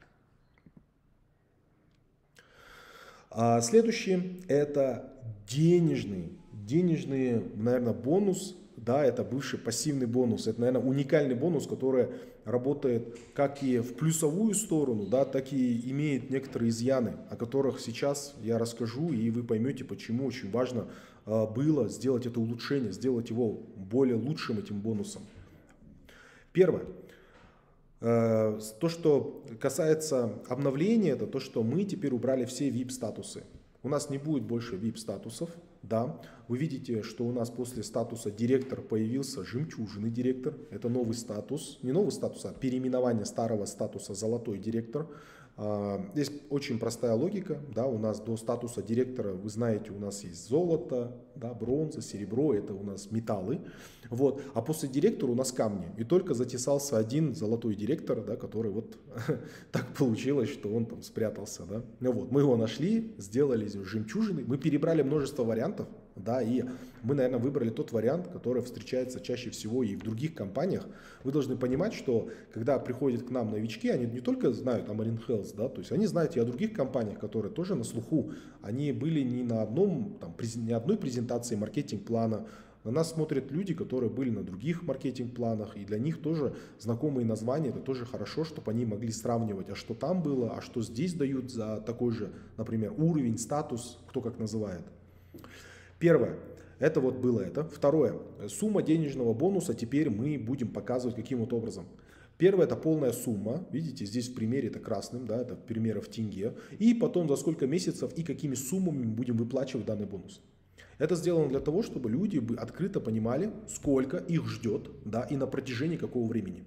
[SPEAKER 1] А следующий это денежный, денежный, наверное, бонус. Да, это бывший пассивный бонус. Это, наверное, уникальный бонус, который работает как и в плюсовую сторону, да, так и имеет некоторые изъяны, о которых сейчас я расскажу, и вы поймете, почему очень важно э, было сделать это улучшение, сделать его более лучшим этим бонусом. Первое. Э, то, что касается обновления, это то, что мы теперь убрали все ви ай пи-статусы. У нас не будет больше ви ай пи-статусов. Да, вы видите, что у нас после статуса директор появился жемчужный директор. Это новый статус, не новый статус, а переименование старого статуса золотой директор. Здесь очень простая логика, да, у нас до статуса директора, вы знаете, у нас есть золото, да, бронза, серебро, это у нас металлы, вот, а после директора у нас камни, и только затесался один золотой директор, да, который вот так получилось, что он там спрятался, да, ну вот, мы его нашли, сделали из него жемчужины, мы перебрали множество вариантов, да, и мы, наверное, выбрали тот вариант, который встречается чаще всего и в других компаниях. Вы должны понимать, что когда приходят к нам новички, они не только знают о Marine Health, да, то есть они знают и о других компаниях, которые тоже на слуху. Они были не на одном, там, ни одной презентации маркетинг-плана. На нас смотрят люди, которые были на других маркетинг-планах, и для них тоже знакомые названия, это тоже хорошо, чтобы они могли сравнивать, а что там было, а что здесь дают за такой же, например, уровень, статус, кто как называет. Первое, это вот было это. Второе, сумма денежного бонуса теперь мы будем показывать каким вот образом. Первое, это полная сумма, видите, здесь в примере это красным, да, это примеры в тенге. И потом за сколько месяцев и какими суммами мы будем выплачивать данный бонус. Это сделано для того, чтобы люди бы открыто понимали, сколько их ждет, да, и на протяжении какого времени.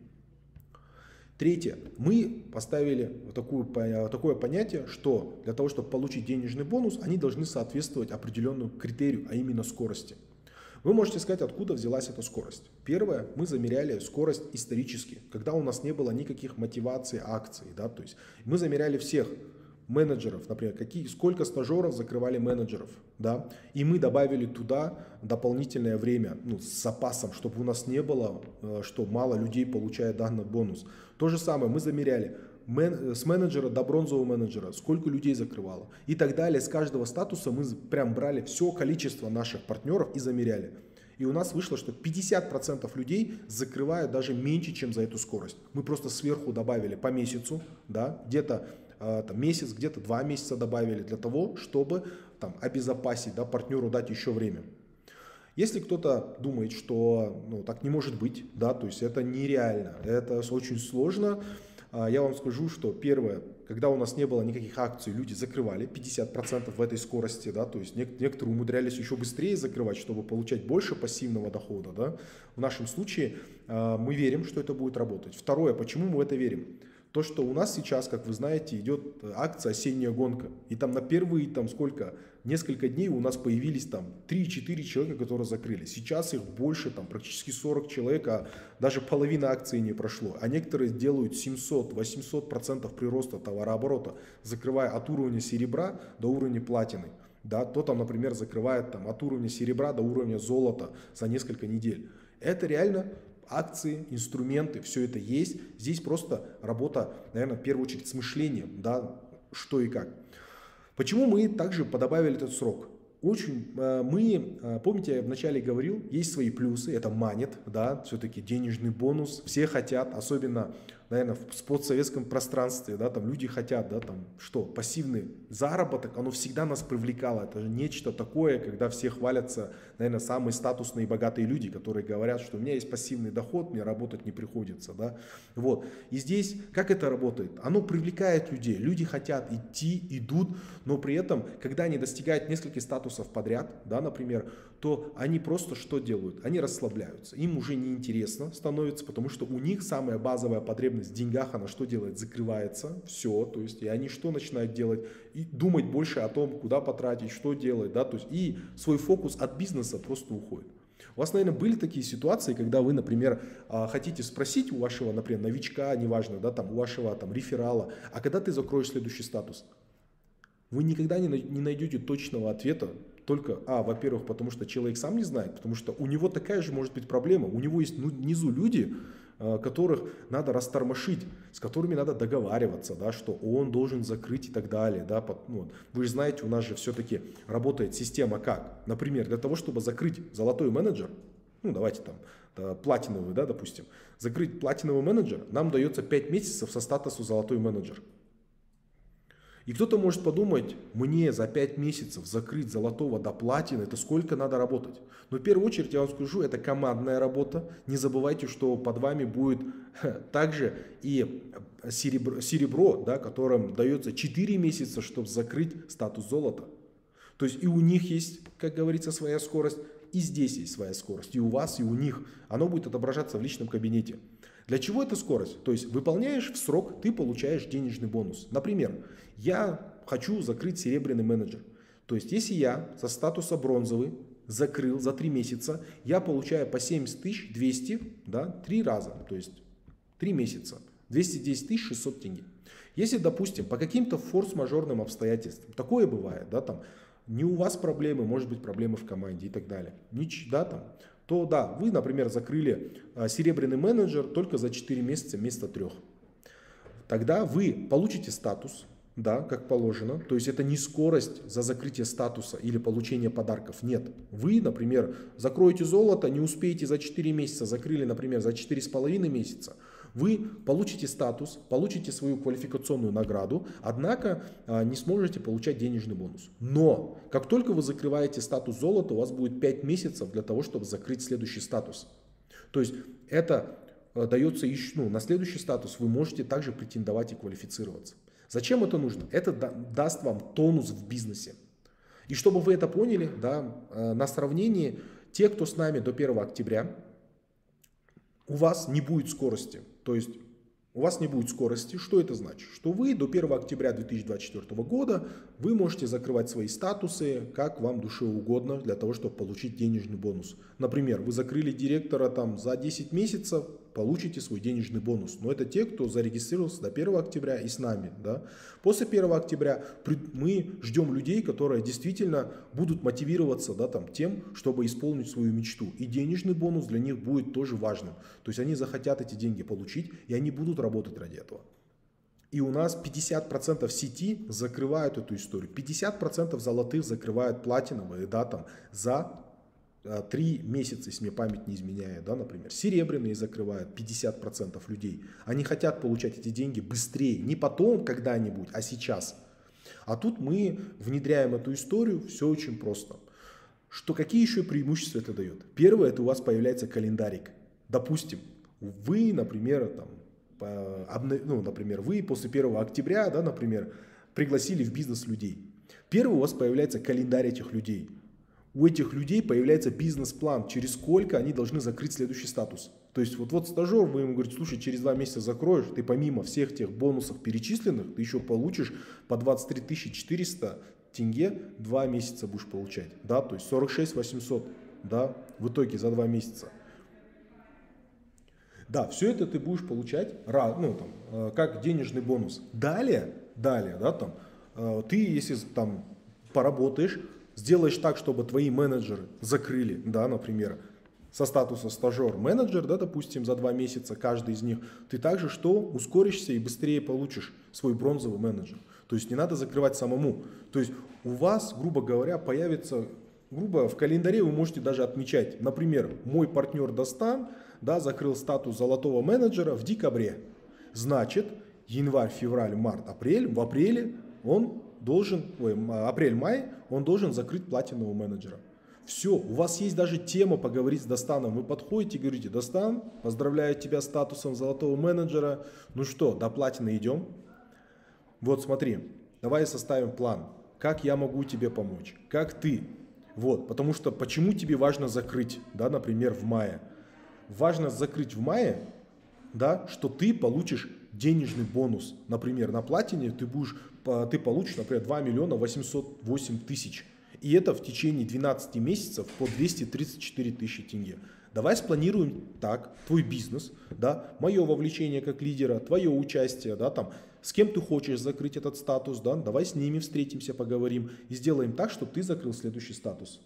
[SPEAKER 1] Третье. Мы поставили такую, такое понятие, что для того, чтобы получить денежный бонус, они должны соответствовать определенному критерию, а именно скорости. Вы можете сказать, откуда взялась эта скорость. Первое, мы замеряли скорость исторически, когда у нас не было никаких мотиваций, акций. Да, то есть мы замеряли всех менеджеров, например, какие, сколько стажеров закрывали менеджеров, да, и мы добавили туда дополнительное время, ну, с запасом, чтобы у нас не было, что мало людей получает данный бонус. То же самое мы замеряли мен, с менеджера до бронзового менеджера, сколько людей закрывало и так далее. С каждого статуса мы прям брали все количество наших партнеров и замеряли. И у нас вышло, что пятьдесят процентов людей закрывают даже меньше, чем за эту скорость. Мы просто сверху добавили по месяцу, да, где-то там, месяц, где-то два месяца добавили для того, чтобы там, обезопасить, да, партнеру дать еще время. Если кто-то думает, что ну, так не может быть, да, то есть это нереально, это очень сложно, я вам скажу, что первое, когда у нас не было никаких акций, люди закрывали пятьдесят процентов в этой скорости, да, то есть некоторые умудрялись еще быстрее закрывать, чтобы получать больше пассивного дохода, да. В нашем случае мы верим, что это будет работать. Второе, почему мы в это верим? То, что у нас сейчас, как вы знаете, идет акция «Осенняя гонка». И там на первые, там сколько, несколько дней у нас появились там три-четыре человека, которые закрыли. Сейчас их больше, там практически сорок человек, а даже половина акции не прошло. А некоторые делают семьсот-восемьсот процентов прироста товарооборота, закрывая от уровня серебра до уровня платины. Да, то там, например, закрывает там, от уровня серебра до уровня золота за несколько недель. Это реально... Акции, инструменты, все это есть. Здесь просто работа, наверное, в первую очередь с мышлением, да, что и как. Почему мы также подобавили этот срок? Очень, мы, помните, я вначале говорил, есть свои плюсы, это манит, да, все-таки денежный бонус, все хотят, особенно, наверное, в постсоветском пространстве, да, там люди хотят, да, там, что, пассивный заработок, оно всегда нас привлекало, это же нечто такое, когда все хвалятся, наверное, самые статусные и богатые люди, которые говорят, что у меня есть пассивный доход, мне работать не приходится, да, вот, и здесь, как это работает? Оно привлекает людей, люди хотят идти, идут, но при этом, когда они достигают нескольких статусов подряд, да, например, то они просто что делают? Они расслабляются, им уже неинтересно становится, потому что у них самая базовая потребность в деньгах, она что делает? Закрывается, все, то есть и они что начинают делать? И думать больше о том, куда потратить, что делать, да, то есть и свой фокус от бизнеса просто уходит. У вас, наверное, были такие ситуации, когда вы, например, хотите спросить у вашего, например, новичка, неважно, да, там, у вашего там реферала, а когда ты закроешь следующий статус? Вы никогда не найдете точного ответа, только, а, во-первых, потому что человек сам не знает, потому что у него такая же может быть проблема, у него есть ну, внизу люди, которых надо растормошить, с которыми надо договариваться, да, что он должен закрыть и так далее. Да, ну, вы же знаете, у нас же все-таки работает система как? Например, для того, чтобы закрыть золотой менеджер, ну давайте там платиновый, да, допустим, закрыть платиновый менеджер, нам дается пять месяцев со статусу золотой менеджер. И кто-то может подумать, мне за пять месяцев закрыть золотого до платины, это сколько надо работать? Но в первую очередь я вам скажу, это командная работа. Не забывайте, что под вами будет также и серебро, серебро, да, которым дается четыре месяца, чтобы закрыть статус золота. То есть и у них есть, как говорится, своя скорость, И здесь есть своя скорость, и у вас, и у них. Оно будет отображаться в личном кабинете. Для чего эта скорость? То есть выполняешь в срок, ты получаешь денежный бонус. Например, я хочу закрыть серебряный менеджер. То есть если я со статуса бронзовый закрыл за три месяца, я получаю по семьдесят тысяч двести, да, три раза, то есть три месяца, двести десять тысяч шестьсот тенге. Если, допустим, по каким-то форс-мажорным обстоятельствам, такое бывает, да, там, не у вас проблемы, может быть проблемы в команде и так далее, Нич, да, там, то да, вы, например, закрыли а, серебряный менеджер только за четыре месяца вместо трех. Тогда вы получите статус, да, как положено, то есть это не скорость за закрытие статуса или получение подарков, нет. Вы, например, закроете золото, не успеете за четыре месяца, закрыли, например, за четыре с половиной месяца, вы получите статус, получите свою квалификационную награду, однако а, не сможете получать денежный бонус. Но как только вы закрываете статус золота, у вас будет пять месяцев для того, чтобы закрыть следующий статус. То есть это а, дается еще, ну, на следующий статус вы можете также претендовать и квалифицироваться. Зачем это нужно? Это да, даст вам тонус в бизнесе. И чтобы вы это поняли, да, а, на сравнении, те, кто с нами до первого октября, у вас не будет скорости. То есть у вас не будет скорости. Что это значит? Что вы до первого октября две тысячи двадцать четвёртого года вы можете закрывать свои статусы как вам душе угодно для того, чтобы получить денежный бонус. Например, вы закрыли директора там за десять месяцев, получите свой денежный бонус. Но это те, кто зарегистрировался до первого октября и с нами. Да? После первого октября мы ждем людей, которые действительно будут мотивироваться, да, там, тем, чтобы исполнить свою мечту. И денежный бонус для них будет тоже важным. То есть они захотят эти деньги получить, и они будут работать ради этого. И у нас пятьдесят процентов сети закрывают эту историю. пятьдесят процентов золотых закрывают платиновые, да, там, за три месяца, если мне память не изменяет, да, например. Серебряные закрывают пятьдесят процентов людей. Они хотят получать эти деньги быстрее, не потом когда-нибудь, а сейчас. А тут мы внедряем эту историю, все очень просто. Что, какие еще преимущества это дает? Первое, это у вас появляется календарик. Допустим, вы, например, там, ну, например, вы после первого октября, да, например, пригласили в бизнес людей. Первый у вас появляется календарь этих людей. У этих людей появляется бизнес-план, через сколько они должны закрыть следующий статус. То есть вот, вот стажер, вы ему говорите, слушай, через два месяца закроешь, ты помимо всех тех бонусов перечисленных, ты еще получишь по двадцать три тысячи четыреста тенге два месяца будешь получать. Да? То есть сорок шесть тысяч восемьсот, да, в итоге за два месяца. Да, все это ты будешь получать, ну, там, как денежный бонус. Далее, далее, да, там, ты, если там поработаешь, сделаешь так, чтобы твои менеджеры закрыли, да, например, со статуса стажер-менеджер, да, допустим, за два месяца каждый из них, ты также что? Ускоришься и быстрее получишь свой бронзовый менеджер. То есть не надо закрывать самому. То есть у вас, грубо говоря, появится, грубо в календаре вы можете даже отмечать, например, мой партнер Достан, да, закрыл статус золотого менеджера в декабре. Значит, январь, февраль, март, апрель, в апреле он должен, ой, апрель-май, он должен закрыть платинового менеджера. Все, у вас есть даже тема поговорить с Достаном. Вы подходите и говорите, Достан, поздравляю тебя с статусом золотого менеджера. Ну что, до платины идем? Вот смотри, давай составим план. Как я могу тебе помочь? Как ты? Вот, потому что почему тебе важно закрыть, да, например, в мае? Важно закрыть в мае, да, что ты получишь денежный бонус. Например, на платине ты, будешь, ты получишь, например, два миллиона восемьсот восемь тысяч. И это в течение двенадцати месяцев по двести тридцать четыре тысячи тенге. Давай спланируем так, твой бизнес, да, мое вовлечение как лидера, твое участие, да, там, с кем ты хочешь закрыть этот статус, да, давай с ними встретимся, поговорим и сделаем так, чтобы ты закрыл следующий статус.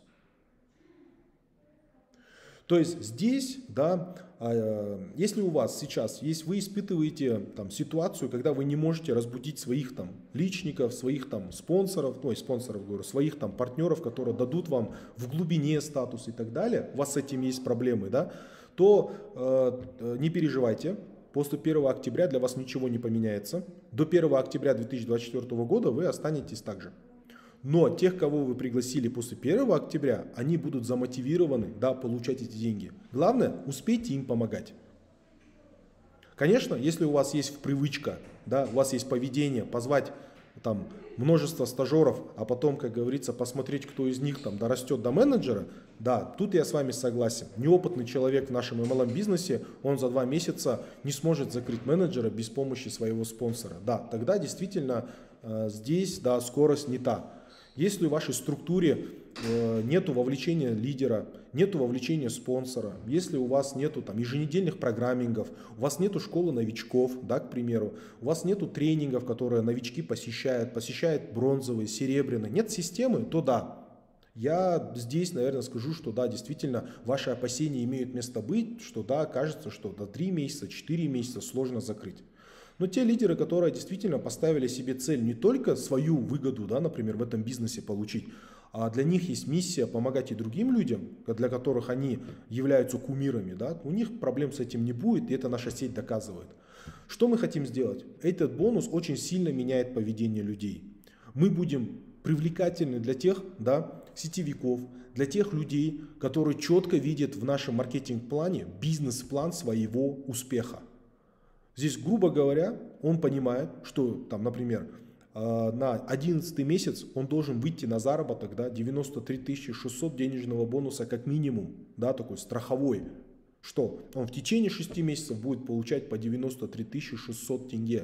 [SPEAKER 1] То есть здесь, да, если у вас сейчас есть, вы испытываете там ситуацию, когда вы не можете разбудить своих там личников, своих там спонсоров, ой, спонсоров говорю, своих там партнеров, которые дадут вам в глубине статус и так далее, у вас с этим есть проблемы, да, то э, не переживайте, после первого октября для вас ничего не поменяется, до первого октября две тысячи двадцать четвёртого года вы останетесь так же. Но тех, кого вы пригласили после первого октября, они будут замотивированы, да, получать эти деньги. Главное, успейте им помогать. Конечно, если у вас есть привычка, да, у вас есть поведение, позвать там множество стажеров, а потом, как говорится, посмотреть, кто из них там дорастет до менеджера, да, тут я с вами согласен. Неопытный человек в нашем эм эл эм-бизнесе, он за два месяца не сможет закрыть менеджера без помощи своего спонсора. Да, тогда действительно э, здесь, да, скорость не та. Если в вашей структуре э, нету вовлечения лидера, нету вовлечения спонсора, если у вас нету там еженедельных программингов, у вас нету школы новичков, да, к примеру, у вас нету тренингов, которые новички посещают, посещают бронзовые, серебряные, нет системы, то да. Я здесь, наверное, скажу, что да, действительно, ваши опасения имеют место быть, что да, кажется, что до три месяца, четыре месяца сложно закрыть. Но те лидеры, которые действительно поставили себе цель не только свою выгоду, да, например, в этом бизнесе получить, а для них есть миссия помогать и другим людям, для которых они являются кумирами, да, у них проблем с этим не будет, и это наша сеть доказывает. Что мы хотим сделать? Этот бонус очень сильно меняет поведение людей. Мы будем привлекательны для тех, да, сетевиков, для тех людей, которые четко видят в нашем маркетинг-плане бизнес-план своего успеха. Здесь, грубо говоря, он понимает, что, там, например, на одиннадцатый месяц он должен выйти на заработок, да, девяносто три тысячи шестьсот денежного бонуса как минимум, да, такой страховой. Что? Он в течение шести месяцев будет получать по девяносто три тысячи шестьсот тенге.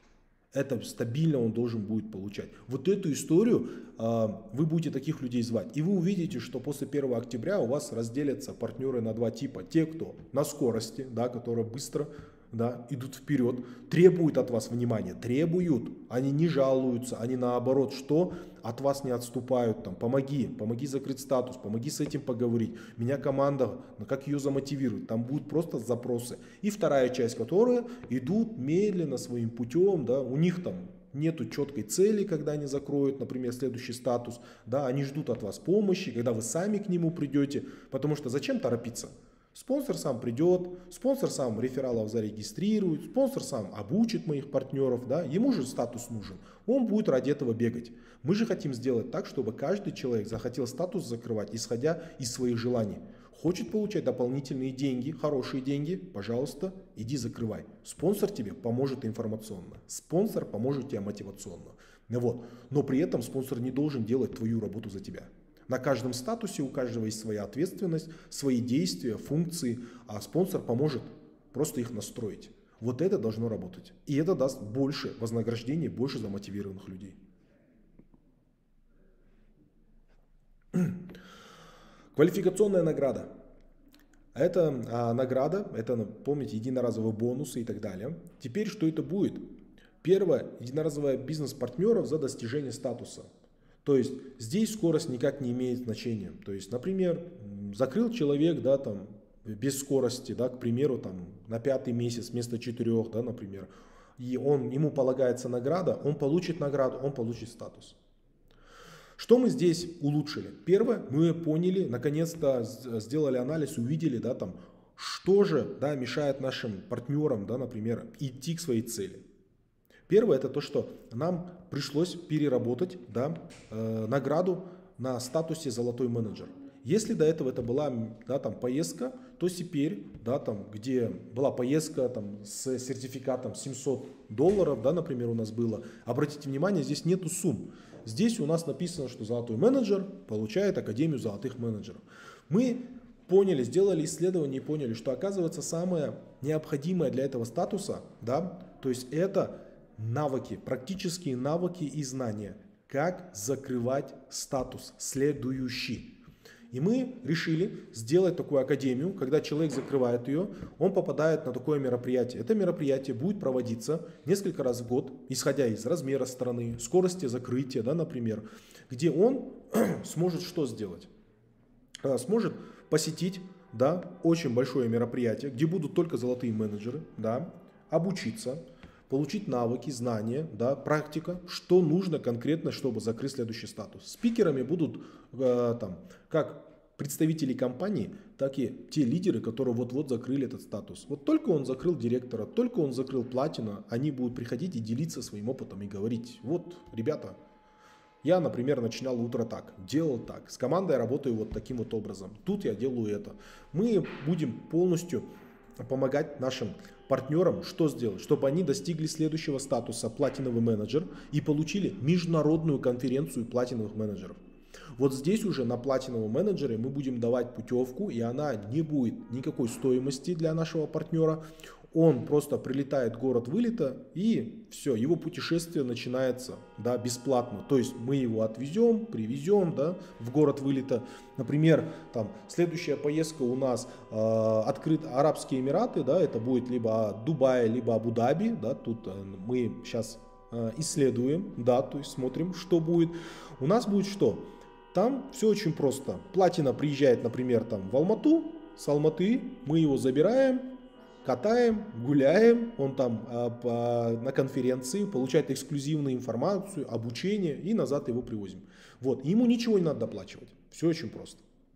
[SPEAKER 1] Это стабильно он должен будет получать. Вот эту историю э, вы будете таких людей звать. И вы увидите, что после первого октября у вас разделятся партнеры на два типа. Те, кто на скорости, да, которые быстро, да, идут вперед, требуют от вас внимания, требуют. Они не жалуются, они наоборот, что от вас не отступают. Там, помоги, помоги закрыть статус, помоги с этим поговорить. Меня команда, как ее замотивирует. Там будут просто запросы. И вторая часть, которые идут медленно своим путем, да, у них там нету четкой цели, когда они закроют, например, следующий статус. Да, они ждут от вас помощи, когда вы сами к нему придете. Потому что зачем торопиться? Спонсор сам придет, спонсор сам рефералов зарегистрирует, спонсор сам обучит моих партнеров, да, ему же статус нужен, он будет ради этого бегать. Мы же хотим сделать так, чтобы каждый человек захотел статус закрывать, исходя из своих желаний. Хочет получать дополнительные деньги, хорошие деньги, пожалуйста, иди закрывай. Спонсор тебе поможет информационно, спонсор поможет тебе мотивационно. Вот. Но при этом спонсор не должен делать твою работу за тебя. На каждом статусе у каждого есть своя ответственность, свои действия, функции, а спонсор поможет просто их настроить. Вот это должно работать. И это даст больше вознаграждений, больше замотивированных людей. Квалификационная награда. Это а, награда, это, помните, единоразовые бонусы и так далее. Теперь что это будет? Первое, единоразовая бизнес-партнеров за достижение статуса. То есть здесь скорость никак не имеет значения. То есть, например, закрыл человек, да, там, без скорости, да, к примеру, там, на пятый месяц вместо четырех, да, например, и он, ему полагается награда, он получит награду, он получит статус. Что мы здесь улучшили? Первое, мы поняли, наконец-то сделали анализ, увидели, да, там, что же, да, мешает нашим партнерам, да, например, идти к своей цели. Первое, это то, что нам пришлось переработать, да, э, награду на статусе «Золотой менеджер». Если до этого это была, да, там, поездка, то теперь, да, там, где была поездка там, с сертификатом семьсот долларов, да, например, у нас было, обратите внимание, здесь нету сумм. Здесь у нас написано, что «Золотой менеджер» получает Академию золотых менеджеров. Мы поняли, сделали исследование и поняли, что оказывается самое необходимое для этого статуса, да, то есть это навыки, практические навыки и знания, как закрывать статус следующий. И мы решили сделать такую академию, когда человек закрывает ее, он попадает на такое мероприятие. Это мероприятие будет проводиться несколько раз в год, исходя из размера страны, скорости закрытия, да, например, где он сможет что сделать? Сможет посетить, да, очень большое мероприятие, где будут только золотые менеджеры, да, обучиться, получить навыки, знания, да, практика, что нужно конкретно, чтобы закрыть следующий статус. Спикерами будут э, там, как представители компании, так и те лидеры, которые вот-вот закрыли этот статус. Вот только он закрыл директора, только он закрыл платину, они будут приходить и делиться своим опытом и говорить: вот, ребята, я, например, начинал утро так, делал так, с командой я работаю вот таким вот образом, тут я делаю это. Мы будем полностью помогать нашим партнерам, что сделать, чтобы они достигли следующего статуса платиновый менеджер и получили международную конференцию платиновых менеджеров. Вот здесь уже на платиновом менеджере мы будем давать путевку, и она не будет никакой стоимости для нашего партнера. Он просто прилетает в город вылета, и все, его путешествие начинается, да, бесплатно. То есть мы его отвезем, привезем, да, в город вылета. Например, там следующая поездка у нас э, открыт Арабские Эмираты, да, это будет либо Дубай, либо Абу-Даби, да, тут э, мы сейчас э, исследуем, да, то есть смотрим, что будет. У нас будет что? Там все очень просто. Платина приезжает, например, там в Алмату, с Алматы мы его забираем, катаем, гуляем, он там а, по, на конференции получает эксклюзивную информацию, обучение и назад его привозим. Вот, ему ничего не надо доплачивать, все очень просто.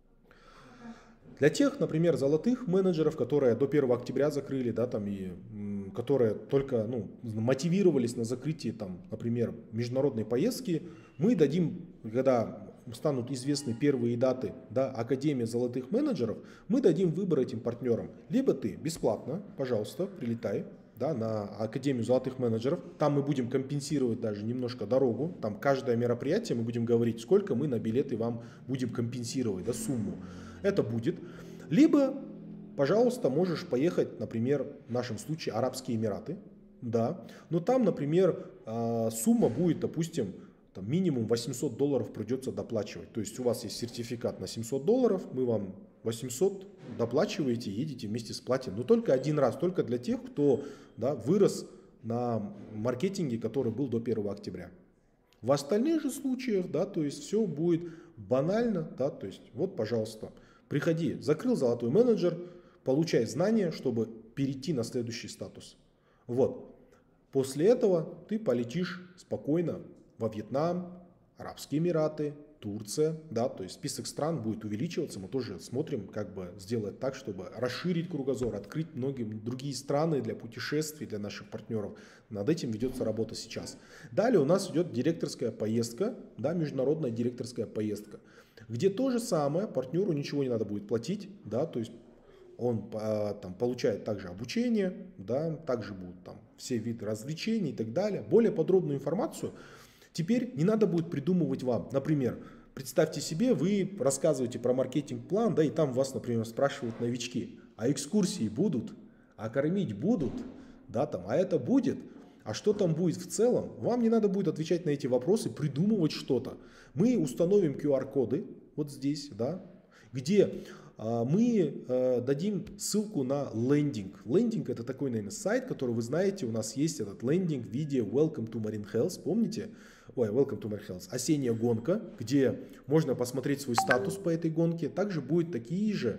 [SPEAKER 1] Для тех, например, золотых менеджеров, которые до первого октября закрыли, да, там, и м, которые только ну, мотивировались на закрытие, там, например, международной поездки, мы дадим, когда станут известны первые даты, да, Академии золотых менеджеров, мы дадим выбор этим партнерам. Либо ты бесплатно, пожалуйста, прилетай, да, на Академию золотых менеджеров, там мы будем компенсировать даже немножко дорогу, там каждое мероприятие мы будем говорить, сколько мы на билеты вам будем компенсировать, да, сумму. Это будет. Либо, пожалуйста, можешь поехать, например, в нашем случае Арабские Эмираты, да, но там, например, сумма будет, допустим, там минимум восемьсот долларов придется доплачивать. То есть у вас есть сертификат на семьсот долларов, мы вам восемьсот доплачиваете, едете вместе с платиной. Но только один раз, только для тех, кто, да, вырос на маркетинге, который был до первого октября. В остальных же случаях, да, то есть все будет банально, да, то есть вот, пожалуйста, приходи, закрыл золотой менеджер, получай знания, чтобы перейти на следующий статус. Вот. После этого ты полетишь спокойно во Вьетнам, Арабские Эмираты, Турция, да, то есть список стран будет увеличиваться, мы тоже смотрим, как бы сделать так, чтобы расширить кругозор, открыть многие другие страны для путешествий, для наших партнеров. Над этим ведется работа сейчас. Далее у нас идет директорская поездка, да, международная директорская поездка, где то же самое, партнеру ничего не надо будет платить, да, то есть он там получает также обучение, да, также будут там все виды развлечений и так далее. Более подробную информацию теперь не надо будет придумывать вам. Например, представьте себе, вы рассказываете про маркетинг-план, да, и там вас, например, спрашивают новички, а экскурсии будут, а кормить будут, да, там, а это будет, а что там будет в целом? Вам не надо будет отвечать на эти вопросы, придумывать что-то. Мы установим ку ар коды вот здесь, да, где а, мы а, дадим ссылку на лендинг. Лендинг — это такой, наверное, сайт, который вы знаете, у нас есть этот лендинг в виде Welcome to Marine Health, помните? Ой, Welcome to Marine Health. Осенняя гонка, где можно посмотреть свой статус по этой гонке. Также будет такие же,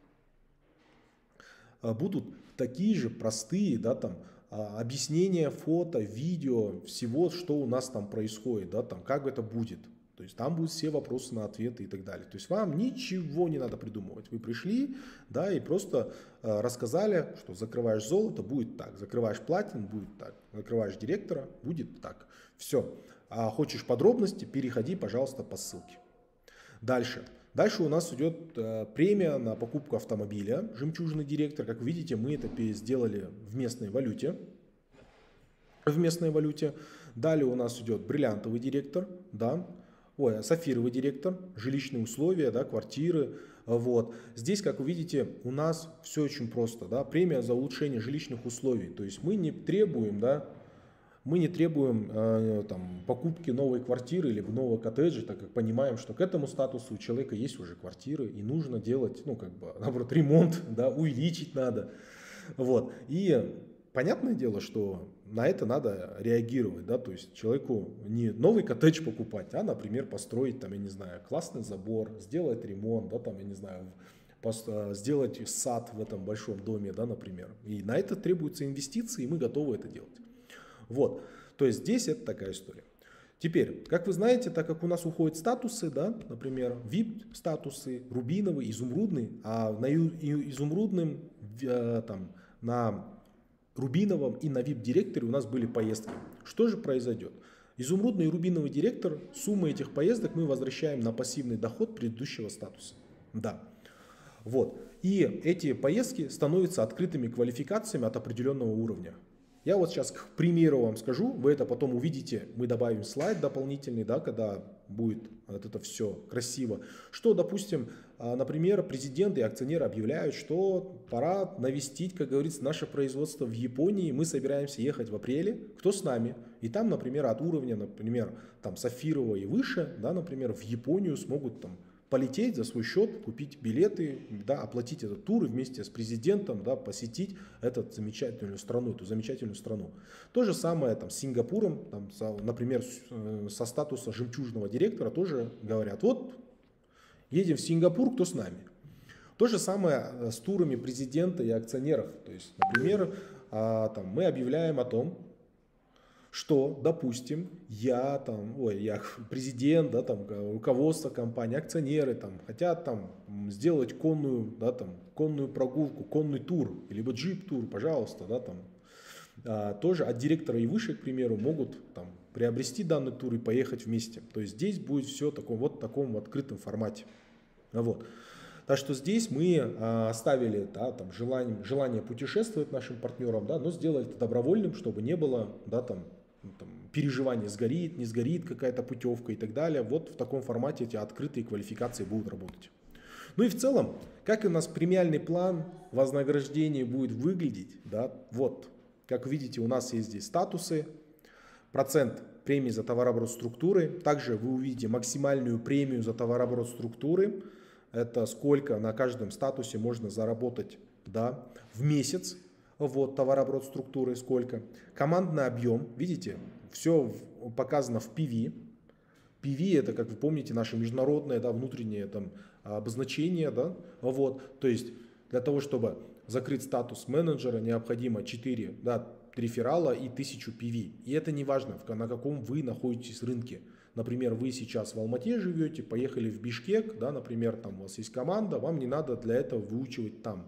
[SPEAKER 1] будут такие же простые, да, там, объяснения, фото, видео, всего, что у нас там происходит, да, там, как это будет. То есть там будут все вопросы на ответы и так далее. То есть вам ничего не надо придумывать. Вы пришли, да, и просто э, рассказали, что закрываешь золото, будет так. Закрываешь платин, будет так. Закрываешь директора, будет так. Все. А хочешь подробности, переходи, пожалуйста, по ссылке. Дальше. Дальше у нас идет э, премия на покупку автомобиля. Жемчужный директор. Как вы видите, мы это сделали в местной валюте. В местной валюте. Далее у нас идет бриллиантовый директор, да. Ой, сапфировый директор, жилищные условия, да, квартиры. Вот. Здесь, как вы видите, у нас все очень просто. Да, премия за улучшение жилищных условий. То есть мы не требуем, да, мы не требуем э, там, покупки новой квартиры или нового коттеджа, так как понимаем, что к этому статусу у человека есть уже квартиры и нужно делать, ну, как бы, наоборот, ремонт, да, увеличить надо. Вот. И понятное дело, что на это надо реагировать, да, то есть человеку не новый коттедж покупать, а, например, построить, там, я не знаю, классный забор, сделать ремонт, да, там, я не знаю, сделать сад в этом большом доме, да, например. И на это требуются инвестиции, и мы готовы это делать. Вот, то есть здесь это такая история. Теперь, как вы знаете, так как у нас уходят статусы, да, например, ви ай пи-статусы, рубиновый, изумрудный, а на изумрудном, там, на рубиновом и на ви ай пи-директоре у нас были поездки. Что же произойдет? Изумрудный и рубиновый директор, суммы этих поездок мы возвращаем на пассивный доход предыдущего статуса. Да. Вот. И эти поездки становятся открытыми квалификациями от определенного уровня. Я вот сейчас, к примеру, вам скажу, вы это потом увидите, мы добавим слайд дополнительный, да, когда будет вот это все красиво, что, допустим, например, президент и акционеры объявляют, что пора навестить, как говорится, наше производство в Японии, мы собираемся ехать в апреле, кто с нами? И там, например, от уровня, например, там Сафирова и выше, да, например, в Японию смогут там полететь за свой счет, купить билеты, да, оплатить этот тур и вместе с президентом, да, посетить эту замечательную страну, эту замечательную страну. То же самое там, с Сингапуром, там, со, например, со статуса жемчужного директора тоже говорят, вот едем в Сингапур, кто с нами. То же самое с турами президента и акционеров. То есть, например, там, мы объявляем о том, что, допустим, я, там, ой, я президент, да, там, руководство компании, акционеры там, хотят там, сделать конную, да, там, конную прогулку, конный тур, либо джип-тур, пожалуйста, да, там, а, тоже от директора и выше, к примеру, могут там, приобрести данный тур и поехать вместе. То есть здесь будет все в таком, вот таком открытом формате. Вот. Так что здесь мы а, оставили да, там, желание, желание путешествовать нашим партнерам, да, но сделали это добровольным, чтобы не было да, там, там, переживания, сгорит, не сгорит какая-то путевка и так далее. Вот в таком формате эти открытые квалификации будут работать. Ну и в целом, как у нас премиальный план вознаграждения будет выглядеть, да, вот, как видите, у нас есть здесь статусы, процент премии за товарооборот структуры, также вы увидите максимальную премию за товарооборот структуры, это сколько на каждом статусе можно заработать да, в месяц. Вот товарооборот структуры сколько. Командный объем, видите, все показано в пи ви. пи ви это, как вы помните, наше международное да, внутреннее там, обозначение. Да? Вот. То есть для того, чтобы закрыть статус менеджера, необходимо четыре да, реферала и тысячу пи ви. И это не важно, на каком вы находитесь рынке. Например, вы сейчас в Алмате живете, поехали в Бишкек, да, например, там у вас есть команда, вам не надо для этого выучивать там.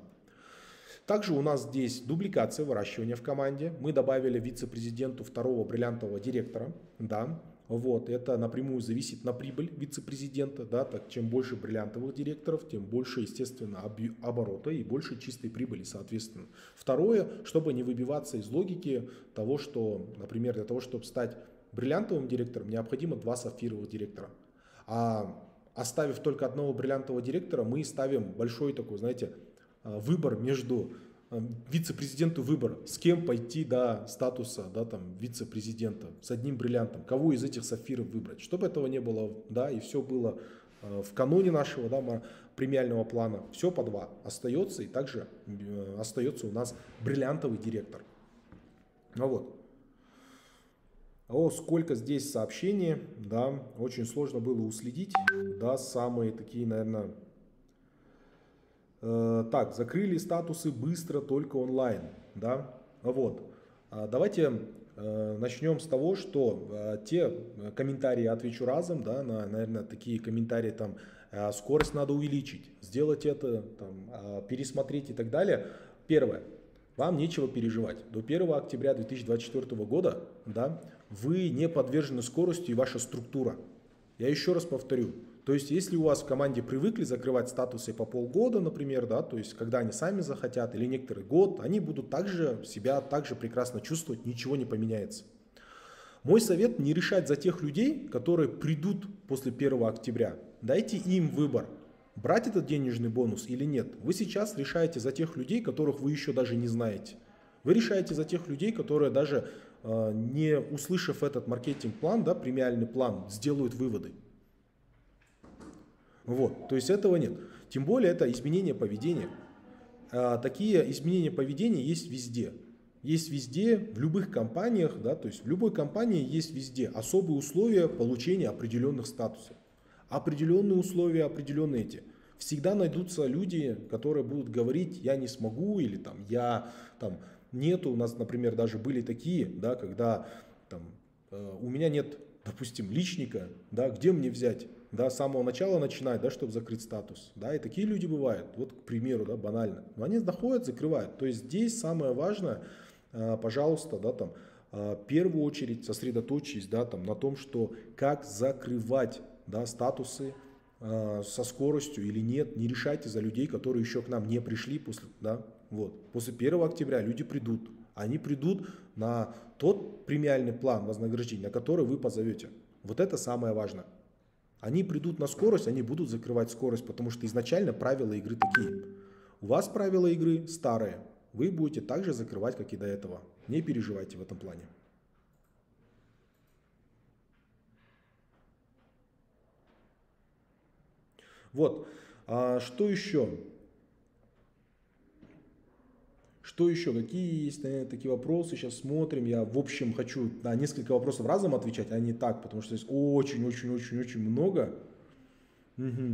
[SPEAKER 1] Также у нас здесь дубликация выращивания в команде. Мы добавили вице-президенту второго бриллиантового директора. Да, вот, это напрямую зависит на прибыль вице-президента. Да, так, чем больше бриллиантовых директоров, тем больше, естественно, оборота и больше чистой прибыли, соответственно. Второе, чтобы не выбиваться из логики того, что, например, для того, чтобы стать бриллиантовым директором, необходимо два сапфировых директора. А оставив только одного бриллиантового директора, мы ставим большой такой, знаете, выбор между вице-президенту выбор, с кем пойти до статуса да, там, вице-президента, с одним бриллиантом, кого из этих сапфиров выбрать, чтобы этого не было, да, и все было в каноне нашего да, премиального плана, все по два остается, и также остается у нас бриллиантовый директор. Ну вот. О, сколько здесь сообщений, да, очень сложно было уследить, да, самые такие, наверное, так, закрыли статусы быстро, только онлайн. Да? Вот. Давайте начнем с того, что те комментарии отвечу разом, да, на, наверное, такие комментарии, там, скорость надо увеличить, сделать это, там, пересмотреть и так далее. Первое, вам нечего переживать. До первого октября две тысячи двадцать четвёртого года да, вы не подвержены скорости и ваша структура. Я еще раз повторю. То есть, если у вас в команде привыкли закрывать статусы по полгода, например, да, то есть, когда они сами захотят, или некоторый год, они будут также себя также прекрасно чувствовать, ничего не поменяется. Мой совет: не решать за тех людей, которые придут после первого октября. Дайте им выбор, брать этот денежный бонус или нет. Вы сейчас решаете за тех людей, которых вы еще даже не знаете. Вы решаете за тех людей, которые даже э, не услышав этот маркетинг-план, да, премиальный план, сделают выводы. Вот, то есть этого нет. Тем более это изменение поведения. А, такие изменения поведения есть везде. Есть везде, в любых компаниях, да, то есть в любой компании есть везде особые условия получения определенных статусов. Определенные условия, определенные эти. Всегда найдутся люди, которые будут говорить: я не смогу, или там я там нету. У нас, например, даже были такие, да, когда там, э, у меня нет, допустим, личника, да, где мне взять? Да, с самого начала начинать, да, чтобы закрыть статус. Да, и такие люди бывают. Вот, к примеру, да, банально. Но они доходят, закрывают. То есть здесь самое важное, пожалуйста, да, там, в первую очередь сосредоточьтесь да, там, на том, что как закрывать да, статусы э, со скоростью или нет, не решайте за людей, которые еще к нам не пришли после, да, вот. После первого октября люди придут. Они придут на тот премиальный план вознаграждения, на который вы позовете. Вот это самое важное. Они придут на скорость, они будут закрывать скорость, потому что изначально правила игры такие. У вас правила игры старые, вы будете так же закрывать, как и до этого. Не переживайте в этом плане. Вот, а что еще? Что еще? Какие есть, наверное, такие вопросы? Сейчас смотрим. Я, в общем, хочу на несколько вопросов разом отвечать, а не так, потому что здесь очень-очень-очень-очень много. Угу.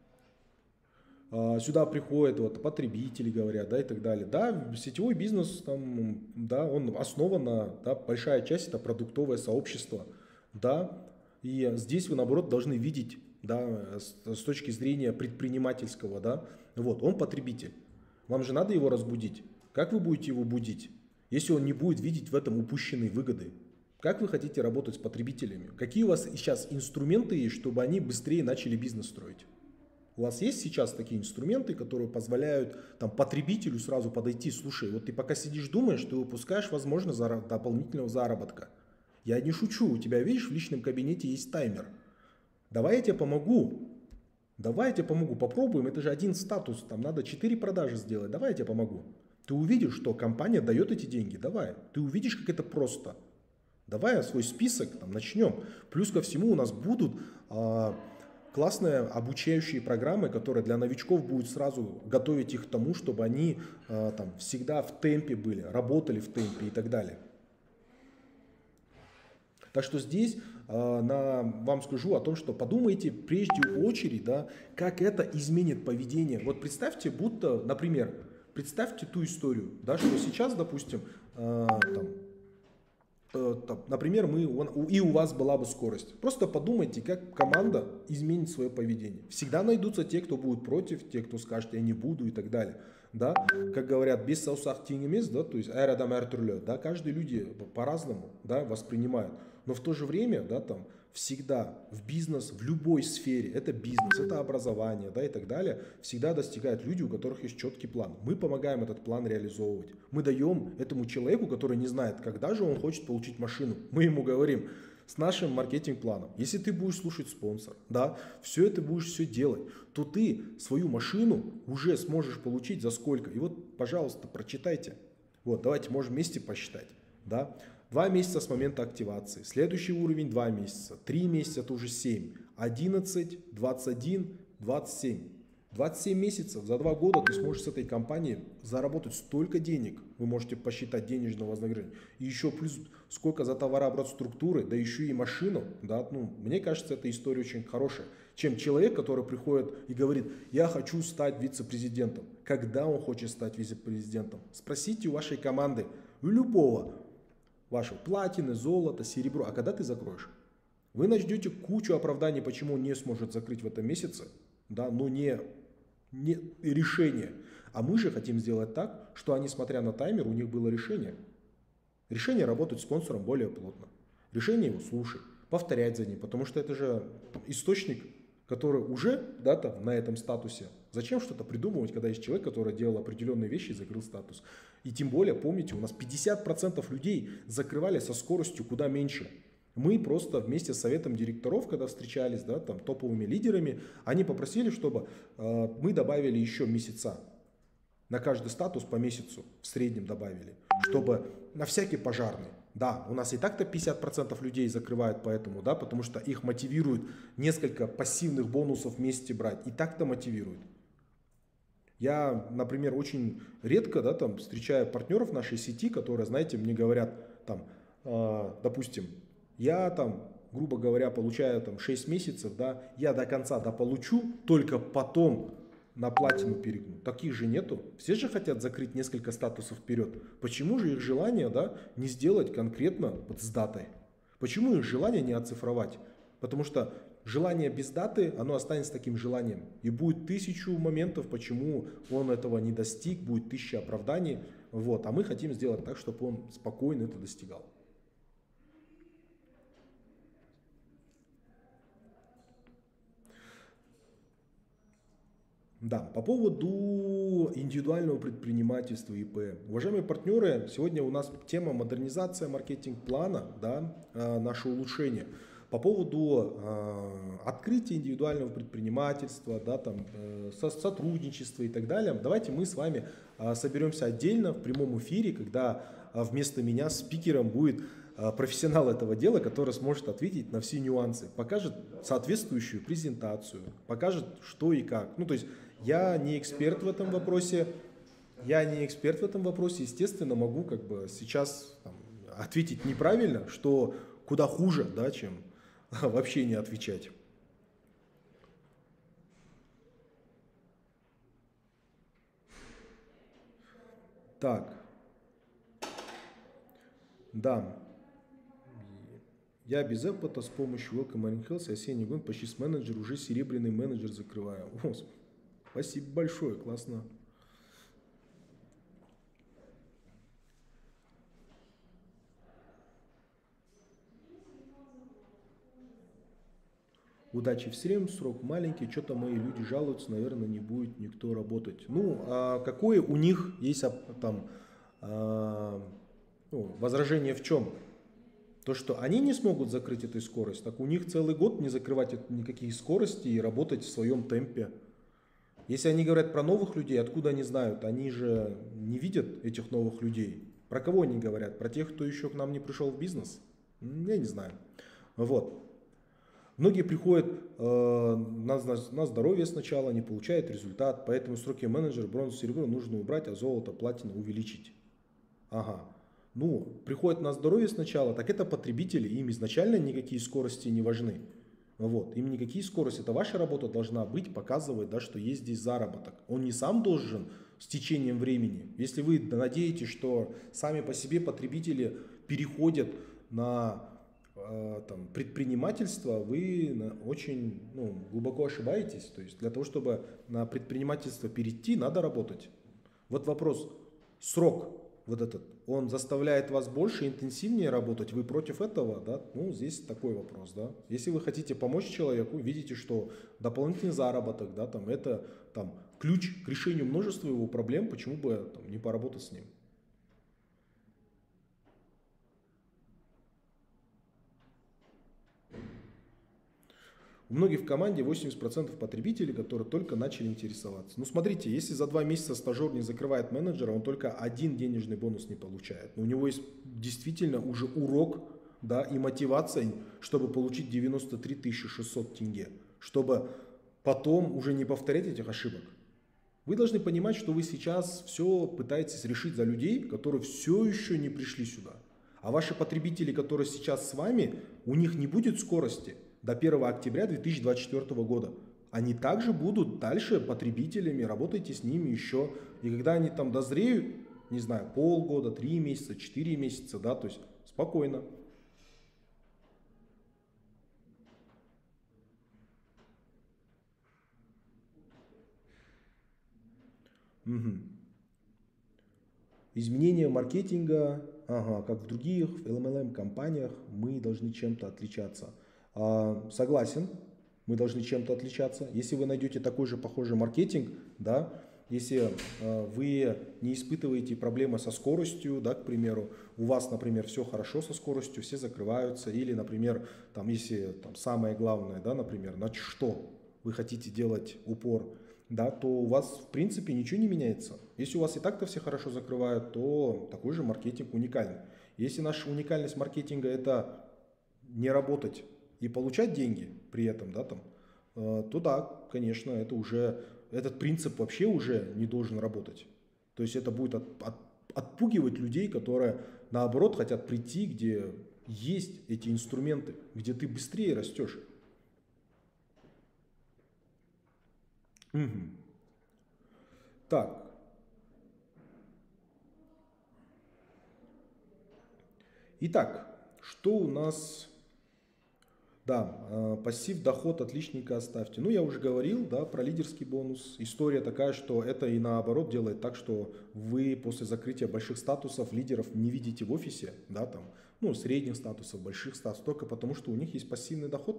[SPEAKER 1] А, сюда приходят вот, потребители, говорят, да, и так далее. Да, сетевой бизнес, там, да, он основан на, да, большая часть это продуктовое сообщество, да, и здесь вы, наоборот, должны видеть, да, с, с точки зрения предпринимательского, да, вот, он потребитель. Вам же надо его разбудить. Как вы будете его будить, если он не будет видеть в этом упущенные выгоды? Как вы хотите работать с потребителями? Какие у вас сейчас инструменты есть, чтобы они быстрее начали бизнес строить? У вас есть сейчас такие инструменты, которые позволяют там, потребителю сразу подойти, слушай, вот ты пока сидишь, думаешь, ты выпускаешь возможность зара- дополнительного заработка. Я не шучу, у тебя, видишь, в личном кабинете есть таймер. Давай я тебе помогу. Давай я тебе помогу, попробуем, это же один статус, там надо четыре продажи сделать, давай я тебе помогу. Ты увидишь, что компания дает эти деньги, давай. Ты увидишь, как это просто. Давай свой список там, начнем. Плюс ко всему у нас будут а, классные обучающие программы, которые для новичков будут сразу готовить их к тому, чтобы они а, там, всегда в темпе были, работали в темпе и так далее. Так что здесь а, на, вам скажу о том, что подумайте прежде очередь, да, как это изменит поведение. Вот представьте, будто, например, представьте ту историю, да, что сейчас, допустим, э, там, э, там, например, мы, он, и у вас была бы скорость. Просто подумайте, как команда изменит свое поведение. Всегда найдутся те, кто будет против, те, кто скажет, я не буду и так далее. Да? Как говорят, без саусах тингемес, да, то есть әр адам әр түрлі, да, каждый люди по-разному, да, воспринимают. Но в то же время, да, там, всегда в бизнес, в любой сфере, это бизнес, это образование, да, и так далее, всегда достигают люди, у которых есть четкий план. Мы помогаем этот план реализовывать. Мы даем этому человеку, который не знает, когда же он хочет получить машину, мы ему говорим, с нашим маркетинг-планом, если ты будешь слушать спонсор, да, все это будешь все делать, то ты свою машину уже сможешь получить за сколько. И вот, пожалуйста, прочитайте. Вот, давайте можем вместе посчитать, да. Два месяца с момента активации. Следующий уровень два месяца. Три месяца это уже семь. одиннадцать, двадцать один, двадцать семь. двадцать семь месяцев, за два года ты сможешь с этой компанией заработать столько денег. Вы можете посчитать денежного вознаграждения. И еще плюс сколько за товарооборот структуры, да еще и машину. Да, ну, мне кажется, эта история очень хорошая. Чем человек, который приходит и говорит, я хочу стать вице-президентом. Когда он хочет стать вице-президентом? Спросите у вашей команды, у любого. Ваши платины, золото, серебро. А когда ты закроешь? Вы начнете кучу оправданий, почему он не сможет закрыть в этом месяце, да, но не, не решение. А мы же хотим сделать так, что они, смотря на таймер, у них было решение. Решение работать с спонсором более плотно. Решение его слушать, повторять за ним, потому что это же источник, который уже, да, там, на этом статусе. Зачем что-то придумывать, когда есть человек, который делал определенные вещи и закрыл статус. И тем более, помните, у нас пятьдесят процентов людей закрывали со скоростью куда меньше. Мы просто вместе с советом директоров, когда встречались, да, там, топовыми лидерами, они попросили, чтобы э, мы добавили еще месяца. На каждый статус по месяцу в среднем добавили. Чтобы на всякий пожарный. Да, у нас и так-то пятьдесят процентов людей закрывают поэтому, да, потому что их мотивирует несколько пассивных бонусов вместе брать. И так-то мотивирует. Я, например, очень редко, да, там, встречаю партнеров нашей сети, которые, знаете, мне говорят, там, э, допустим, я там, грубо говоря, получаю там шесть месяцев, да, я до конца дополучу, только потом на платину перегну. Таких же нету. Все же хотят закрыть несколько статусов вперед. Почему же их желание, да, не сделать конкретно вот с датой? Почему их желание не оцифровать? Потому что желание без даты, оно останется таким желанием. И будет тысячу моментов, почему он этого не достиг, будет тысяча оправданий. Вот. А мы хотим сделать так, чтобы он спокойно это достигал. Да, по поводу индивидуального предпринимательства ИП. Уважаемые партнеры, сегодня у нас тема модернизация маркетинг-плана, да, э, наше улучшение. По поводу э, открытия индивидуального предпринимательства, да, там, э, со, сотрудничества и так далее, давайте мы с вами э, соберемся отдельно в прямом эфире, когда э, вместо меня спикером будет э, профессионал этого дела, который сможет ответить на все нюансы, покажет соответствующую презентацию, покажет что и как. Ну, то есть я не эксперт в этом вопросе, я не эксперт в этом вопросе, естественно, могу как бы сейчас там, ответить неправильно, что куда хуже, да, чем вообще не отвечать. Так, да, я без опыта с помощью Welcome Marine Health осенний год почти с менеджер, уже серебряный менеджер закрываю. О, спасибо большое, классно. Удачи всем, срок маленький, что-то мои люди жалуются, наверное, не будет никто работать. Ну, а какое у них есть там а, ну, возражение в чем? То, что они не смогут закрыть этой скорость, так у них целый год не закрывать никаких скоростей и работать в своем темпе. Если они говорят про новых людей, откуда они знают? Они же не видят этих новых людей. Про кого они говорят? Про тех, кто еще к нам не пришел в бизнес? Я не знаю. Вот. Многие приходят э, на, на здоровье сначала, не получают результат, поэтому сроки менеджера бронзу, серебро нужно убрать, а золото, платину увеличить. Ага. Ну, приходят на здоровье сначала, так это потребители, им изначально никакие скорости не важны. Вот. Им никакие скорости, это ваша работа должна быть, показывать, да, что есть здесь заработок. Он не сам должен с течением времени. Если вы надеетесь, что сами по себе потребители переходят на там, предпринимательство, вы очень ну, глубоко ошибаетесь. То есть для того, чтобы на предпринимательство перейти, надо работать. Вот вопрос, срок вот этот, он заставляет вас больше, интенсивнее работать, вы против этого, да? Ну, здесь такой вопрос, да. Если вы хотите помочь человеку, видите, что дополнительный заработок, да, там, это там, ключ к решению множества его проблем, почему бы там, не поработать с ним? У многих в команде восемьдесят процентов потребителей, которые только начали интересоваться. Ну смотрите, если за два месяца стажер не закрывает менеджера, он только один денежный бонус не получает. Но у него есть действительно уже урок, да, и мотивация, чтобы получить девяносто три тысячи шестьсот тенге, чтобы потом уже не повторять этих ошибок. Вы должны понимать, что вы сейчас все пытаетесь решить за людей, которые все еще не пришли сюда. А ваши потребители, которые сейчас с вами, у них не будет скорости до первого октября две тысячи двадцать четвёртого года. Они также будут дальше потребителями, работайте с ними еще. И когда они там дозреют, не знаю, полгода, три месяца, четыре месяца, да, то есть спокойно. Угу. Изменение маркетинга, ага, как в других эл эм эл эм-компаниях, мы должны чем-то отличаться. Согласен, мы должны чем-то отличаться. Если вы найдете такой же похожий маркетинг, да, если вы не испытываете проблемы со скоростью, да, к примеру, у вас, например, все хорошо со скоростью, все закрываются, или, например, там, если там, самое главное, да, например, на что вы хотите делать упор, да, то у вас, в принципе, ничего не меняется. Если у вас и так-то все хорошо закрывают, то такой же маркетинг уникальный. Если наша уникальность маркетинга – это не работать и получать деньги при этом, да, там, то да, конечно, это уже, этот принцип вообще уже не должен работать. То есть это будет от, от, отпугивать людей, которые наоборот хотят прийти, где есть эти инструменты, где ты быстрее растешь. Угу. Так. Итак, что у нас... Да, пассив, доход отличника оставьте. Ну, я уже говорил, да, про лидерский бонус. История такая, что это и наоборот делает так, что вы после закрытия больших статусов лидеров не видите в офисе, да, там, ну, средних статусов, больших статусов, только потому что у них есть пассивный доход.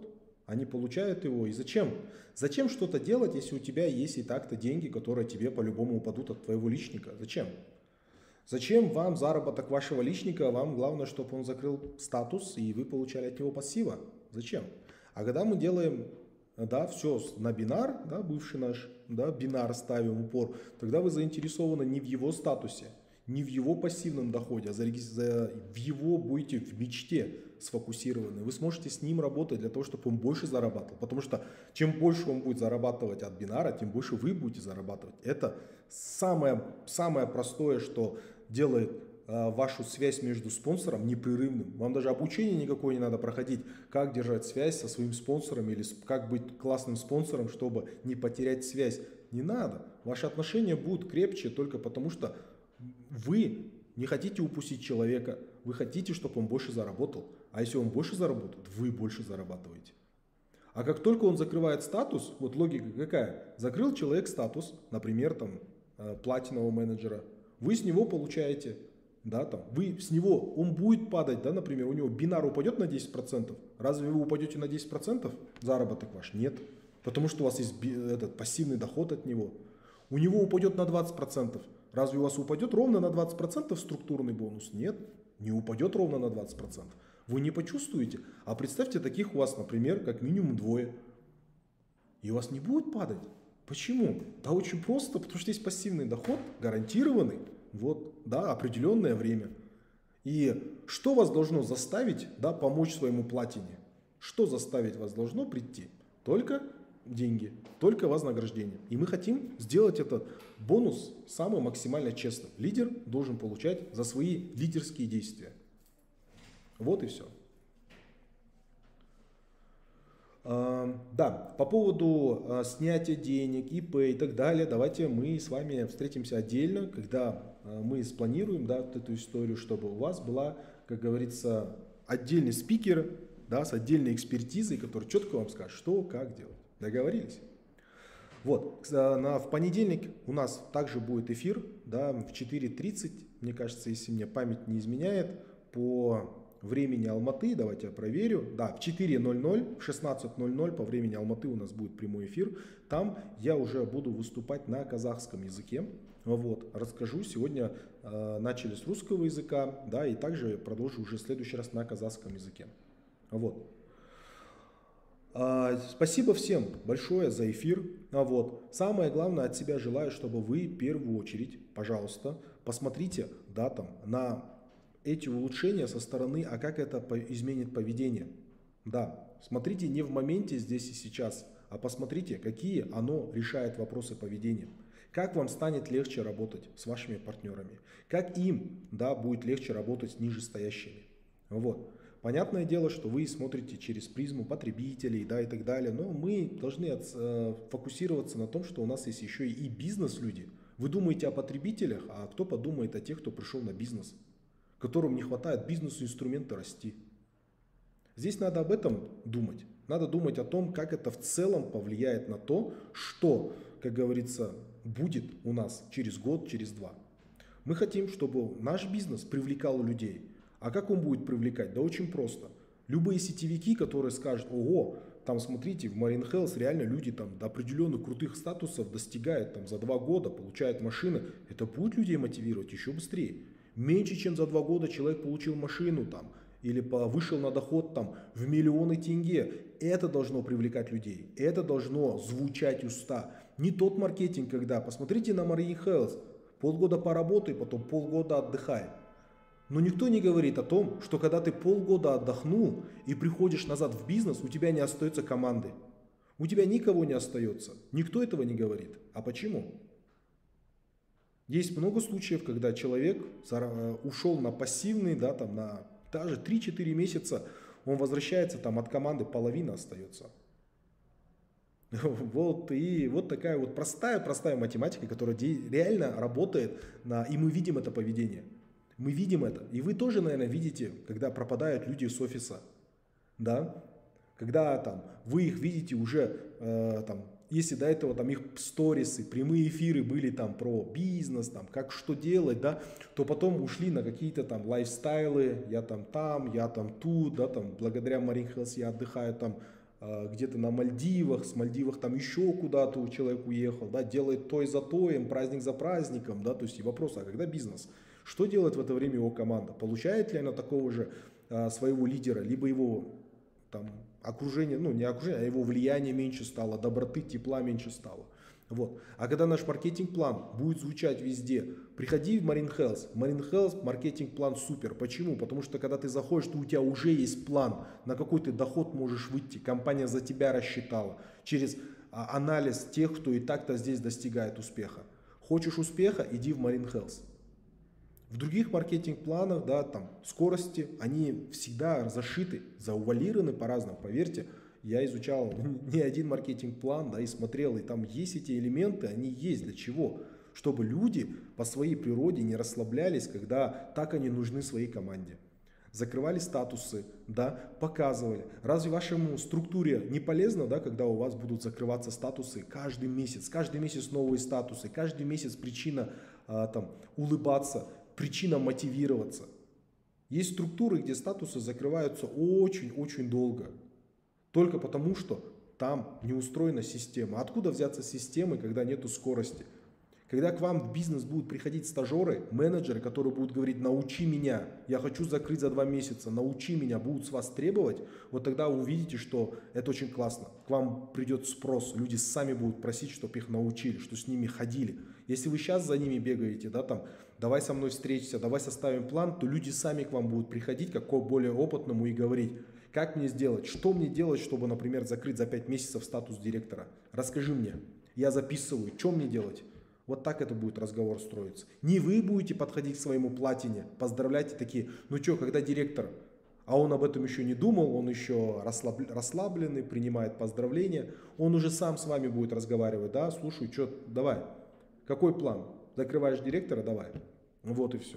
[SPEAKER 1] Они получают его. И зачем? Зачем что-то делать, если у тебя есть и так-то деньги, которые тебе по-любому упадут от твоего личника? Зачем? Зачем вам заработок вашего личника? Вам главное, чтобы он закрыл статус и вы получали от него пассива. Зачем? А когда мы делаем, да, все на бинар, да, бывший наш, да, бинар ставим упор, тогда вы заинтересованы не в его статусе, не в его пассивном доходе, а за, за, в его будете в мечте сфокусированы. Вы сможете с ним работать для того, чтобы он больше зарабатывал. Потому что чем больше он будет зарабатывать от бинара, тем больше вы будете зарабатывать. Это самое, самое простое, что делает э, вашу связь между спонсором непрерывным. Вам даже обучение никакое не надо проходить, как держать связь со своим спонсором или как быть классным спонсором, чтобы не потерять связь. Не надо. Ваши отношения будут крепче только потому, что вы не хотите упустить человека, вы хотите, чтобы он больше заработал. А если он больше заработает, вы больше зарабатываете. А как только он закрывает статус, вот логика какая? Закрыл человек статус, например, там, платинового менеджера, вы с него получаете, да, там, вы с него, он будет падать, да, например, у него бинар упадет на десять процентов. Разве вы упадете на десять процентов заработок ваш? Нет. Потому что у вас есть этот пассивный доход от него. У него упадет на двадцать процентов. Разве у вас упадет ровно на двадцать процентов структурный бонус? Нет, не упадет ровно на двадцать процентов. Вы не почувствуете. А представьте, таких у вас, например, как минимум двое. И у вас не будет падать. Почему? Да очень просто, потому что есть пассивный доход, гарантированный, вот, да, определенное время. И что вас должно заставить, да, помочь своему платине? Что заставить вас должно прийти? Только деньги, только вознаграждение. И мы хотим сделать этот бонус самый максимально честным. Лидер должен получать за свои лидерские действия. Вот и все. Да, по поводу снятия денег, ИП и так далее, давайте мы с вами встретимся отдельно, когда мы спланируем, да, вот эту историю, чтобы у вас была, как говорится, отдельный спикер, да, с отдельной экспертизой, который четко вам скажет, что, как делать. Договорились? Вот, на, в понедельник у нас также будет эфир, да, в четыре тридцать, мне кажется, если мне память не изменяет, по времени Алматы, давайте я проверю, да, в четыре ноль ноль, в шестнадцать ноль ноль по времени Алматы у нас будет прямой эфир, там я уже буду выступать на казахском языке, вот, расскажу, сегодня э, начали с русского языка, да, и также продолжу уже в следующий раз на казахском языке, вот. Спасибо всем большое за эфир. Вот. Самое главное от себя желаю, чтобы вы в первую очередь, пожалуйста, посмотрите, да, там, на эти улучшения со стороны, а как это изменит поведение. Да, смотрите не в моменте здесь и сейчас, а посмотрите, какие оно решает вопросы поведения. Как вам станет легче работать с вашими партнерами, как им, да, будет легче работать с нижестоящими. Вот. Понятное дело, что вы смотрите через призму потребителей, да, и так далее, но мы должны от, э, фокусироваться на том, что у нас есть еще и бизнес-люди. Вы думаете о потребителях, а кто подумает о тех, кто пришел на бизнес, которым не хватает бизнес-инструмента расти. Здесь надо об этом думать. Надо думать о том, как это в целом повлияет на то, что, как говорится, будет у нас через год, через два. Мы хотим, чтобы наш бизнес привлекал людей. А как он будет привлекать? Да очень просто. Любые сетевики, которые скажут, ого, там смотрите, в Marine Health реально люди там до определенных крутых статусов достигают, там за два года получают машины, это будет людей мотивировать еще быстрее. Меньше чем за два года человек получил машину там, или вышел на доход там в миллионы тенге. Это должно привлекать людей, это должно звучать уста. Не тот маркетинг, когда, посмотрите на Marine Health, полгода поработай, потом полгода отдыхай. Но никто не говорит о том, что когда ты полгода отдохнул и приходишь назад в бизнес, у тебя не остается команды. У тебя никого не остается. Никто этого не говорит. А почему? Есть много случаев, когда человек ушел на пассивный, да, там, на даже три-четыре месяца, он возвращается, там от команды половина остается. Вот, и вот такая вот простая-простая математика, которая реально работает, на, и мы видим это поведение. Мы видим это. И вы тоже, наверное, видите, когда пропадают люди с офиса. Да? Когда там, вы их видите уже, э, там, если до этого там, их сторисы, прямые эфиры были там, про бизнес, там, как что делать, да, то потом ушли на какие-то там лайфстайлы. Я там там, я там тут, да, там, благодаря Marine Health я отдыхаю там где-то на Мальдивах, с Мальдивах там еще куда-то человек уехал, да, делает то и за тоем, праздник за праздником, да, то есть и вопрос, а когда бизнес? Что делает в это время его команда? Получает ли она такого же а, своего лидера, либо его там окружение, ну не окружение, а его влияние меньше стало, доброты, тепла меньше стало. Вот. А когда наш маркетинг-план будет звучать везде, приходи в Marine Health. Marine Health маркетинг-план супер. Почему? Потому что когда ты заходишь, то у тебя уже есть план, на какой ты доход можешь выйти. Компания за тебя рассчитала через а, анализ тех, кто и так-то здесь достигает успеха. Хочешь успеха, иди в Marine Health. В других маркетинг-планах, да, там, скорости, они всегда зашиты, заувалированы по-разному, поверьте. Я изучал не один маркетинг-план, да, и смотрел, и там есть эти элементы, они есть. Для чего? Чтобы люди по своей природе не расслаблялись, когда так они нужны своей команде. Закрывали статусы, да, показывали. Разве вашему структуре не полезно, да, когда у вас будут закрываться статусы каждый месяц, каждый месяц новые статусы, каждый месяц причина а, там, улыбаться, причина мотивироваться. Есть структуры, где статусы закрываются очень-очень долго. Только потому, что там не устроена система. Откуда взяться системы, когда нету скорости? Когда к вам в бизнес будут приходить стажеры, менеджеры, которые будут говорить: научи меня, я хочу закрыть за два месяца, научи меня, будут с вас требовать, вот тогда вы увидите, что это очень классно. К вам придет спрос, люди сами будут просить, чтобы их научили, что с ними ходили. Если вы сейчас за ними бегаете, да, там, давай со мной встретимся, давай составим план, то люди сами к вам будут приходить, как к более опытному, и говорить: как мне сделать, что мне делать, чтобы, например, закрыть за пять месяцев статус директора? Расскажи мне, я записываю, что мне делать? Вот так это будет разговор строиться. Не вы будете подходить к своему платине, поздравлять и такие: ну что, когда директор? А он об этом еще не думал, он еще расслаб... расслабленный, принимает поздравления. Он уже сам с вами будет разговаривать: да, слушай, что, давай, какой план? Закрываешь директора, давай. Вот и все.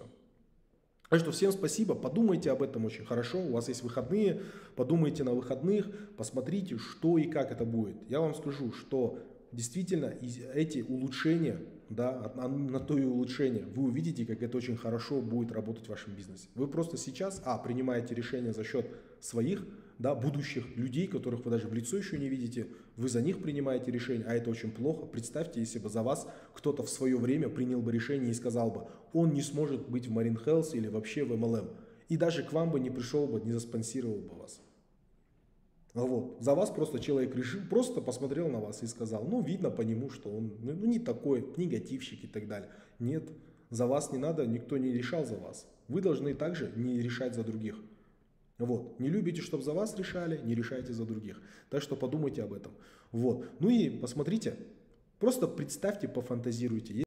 [SPEAKER 1] Так что всем спасибо, подумайте об этом очень хорошо, у вас есть выходные, подумайте на выходных, посмотрите, что и как это будет. Я вам скажу, что действительно эти улучшения, да, на то и улучшение, вы увидите, как это очень хорошо будет работать в вашем бизнесе. Вы просто сейчас, а, принимаете решения за счет своих, да, будущих людей, которых вы даже в лицо еще не видите, вы за них принимаете решения, а это очень плохо. Представьте, если бы за вас кто-то в свое время принял бы решение и сказал бы: он не сможет быть в Marine Health или вообще в эм эл эм, и даже к вам бы не пришел бы, не заспонсировал бы вас. Вот. За вас просто человек решил, просто посмотрел на вас и сказал: ну, видно по нему, что он ну, не такой, негативщик и так далее. Нет, за вас не надо, никто не решал за вас. Вы должны также не решать за других. Вот. Не любите, чтобы за вас решали, не решайте за других. Так что подумайте об этом. Вот. Ну и посмотрите, просто представьте, пофантазируйте.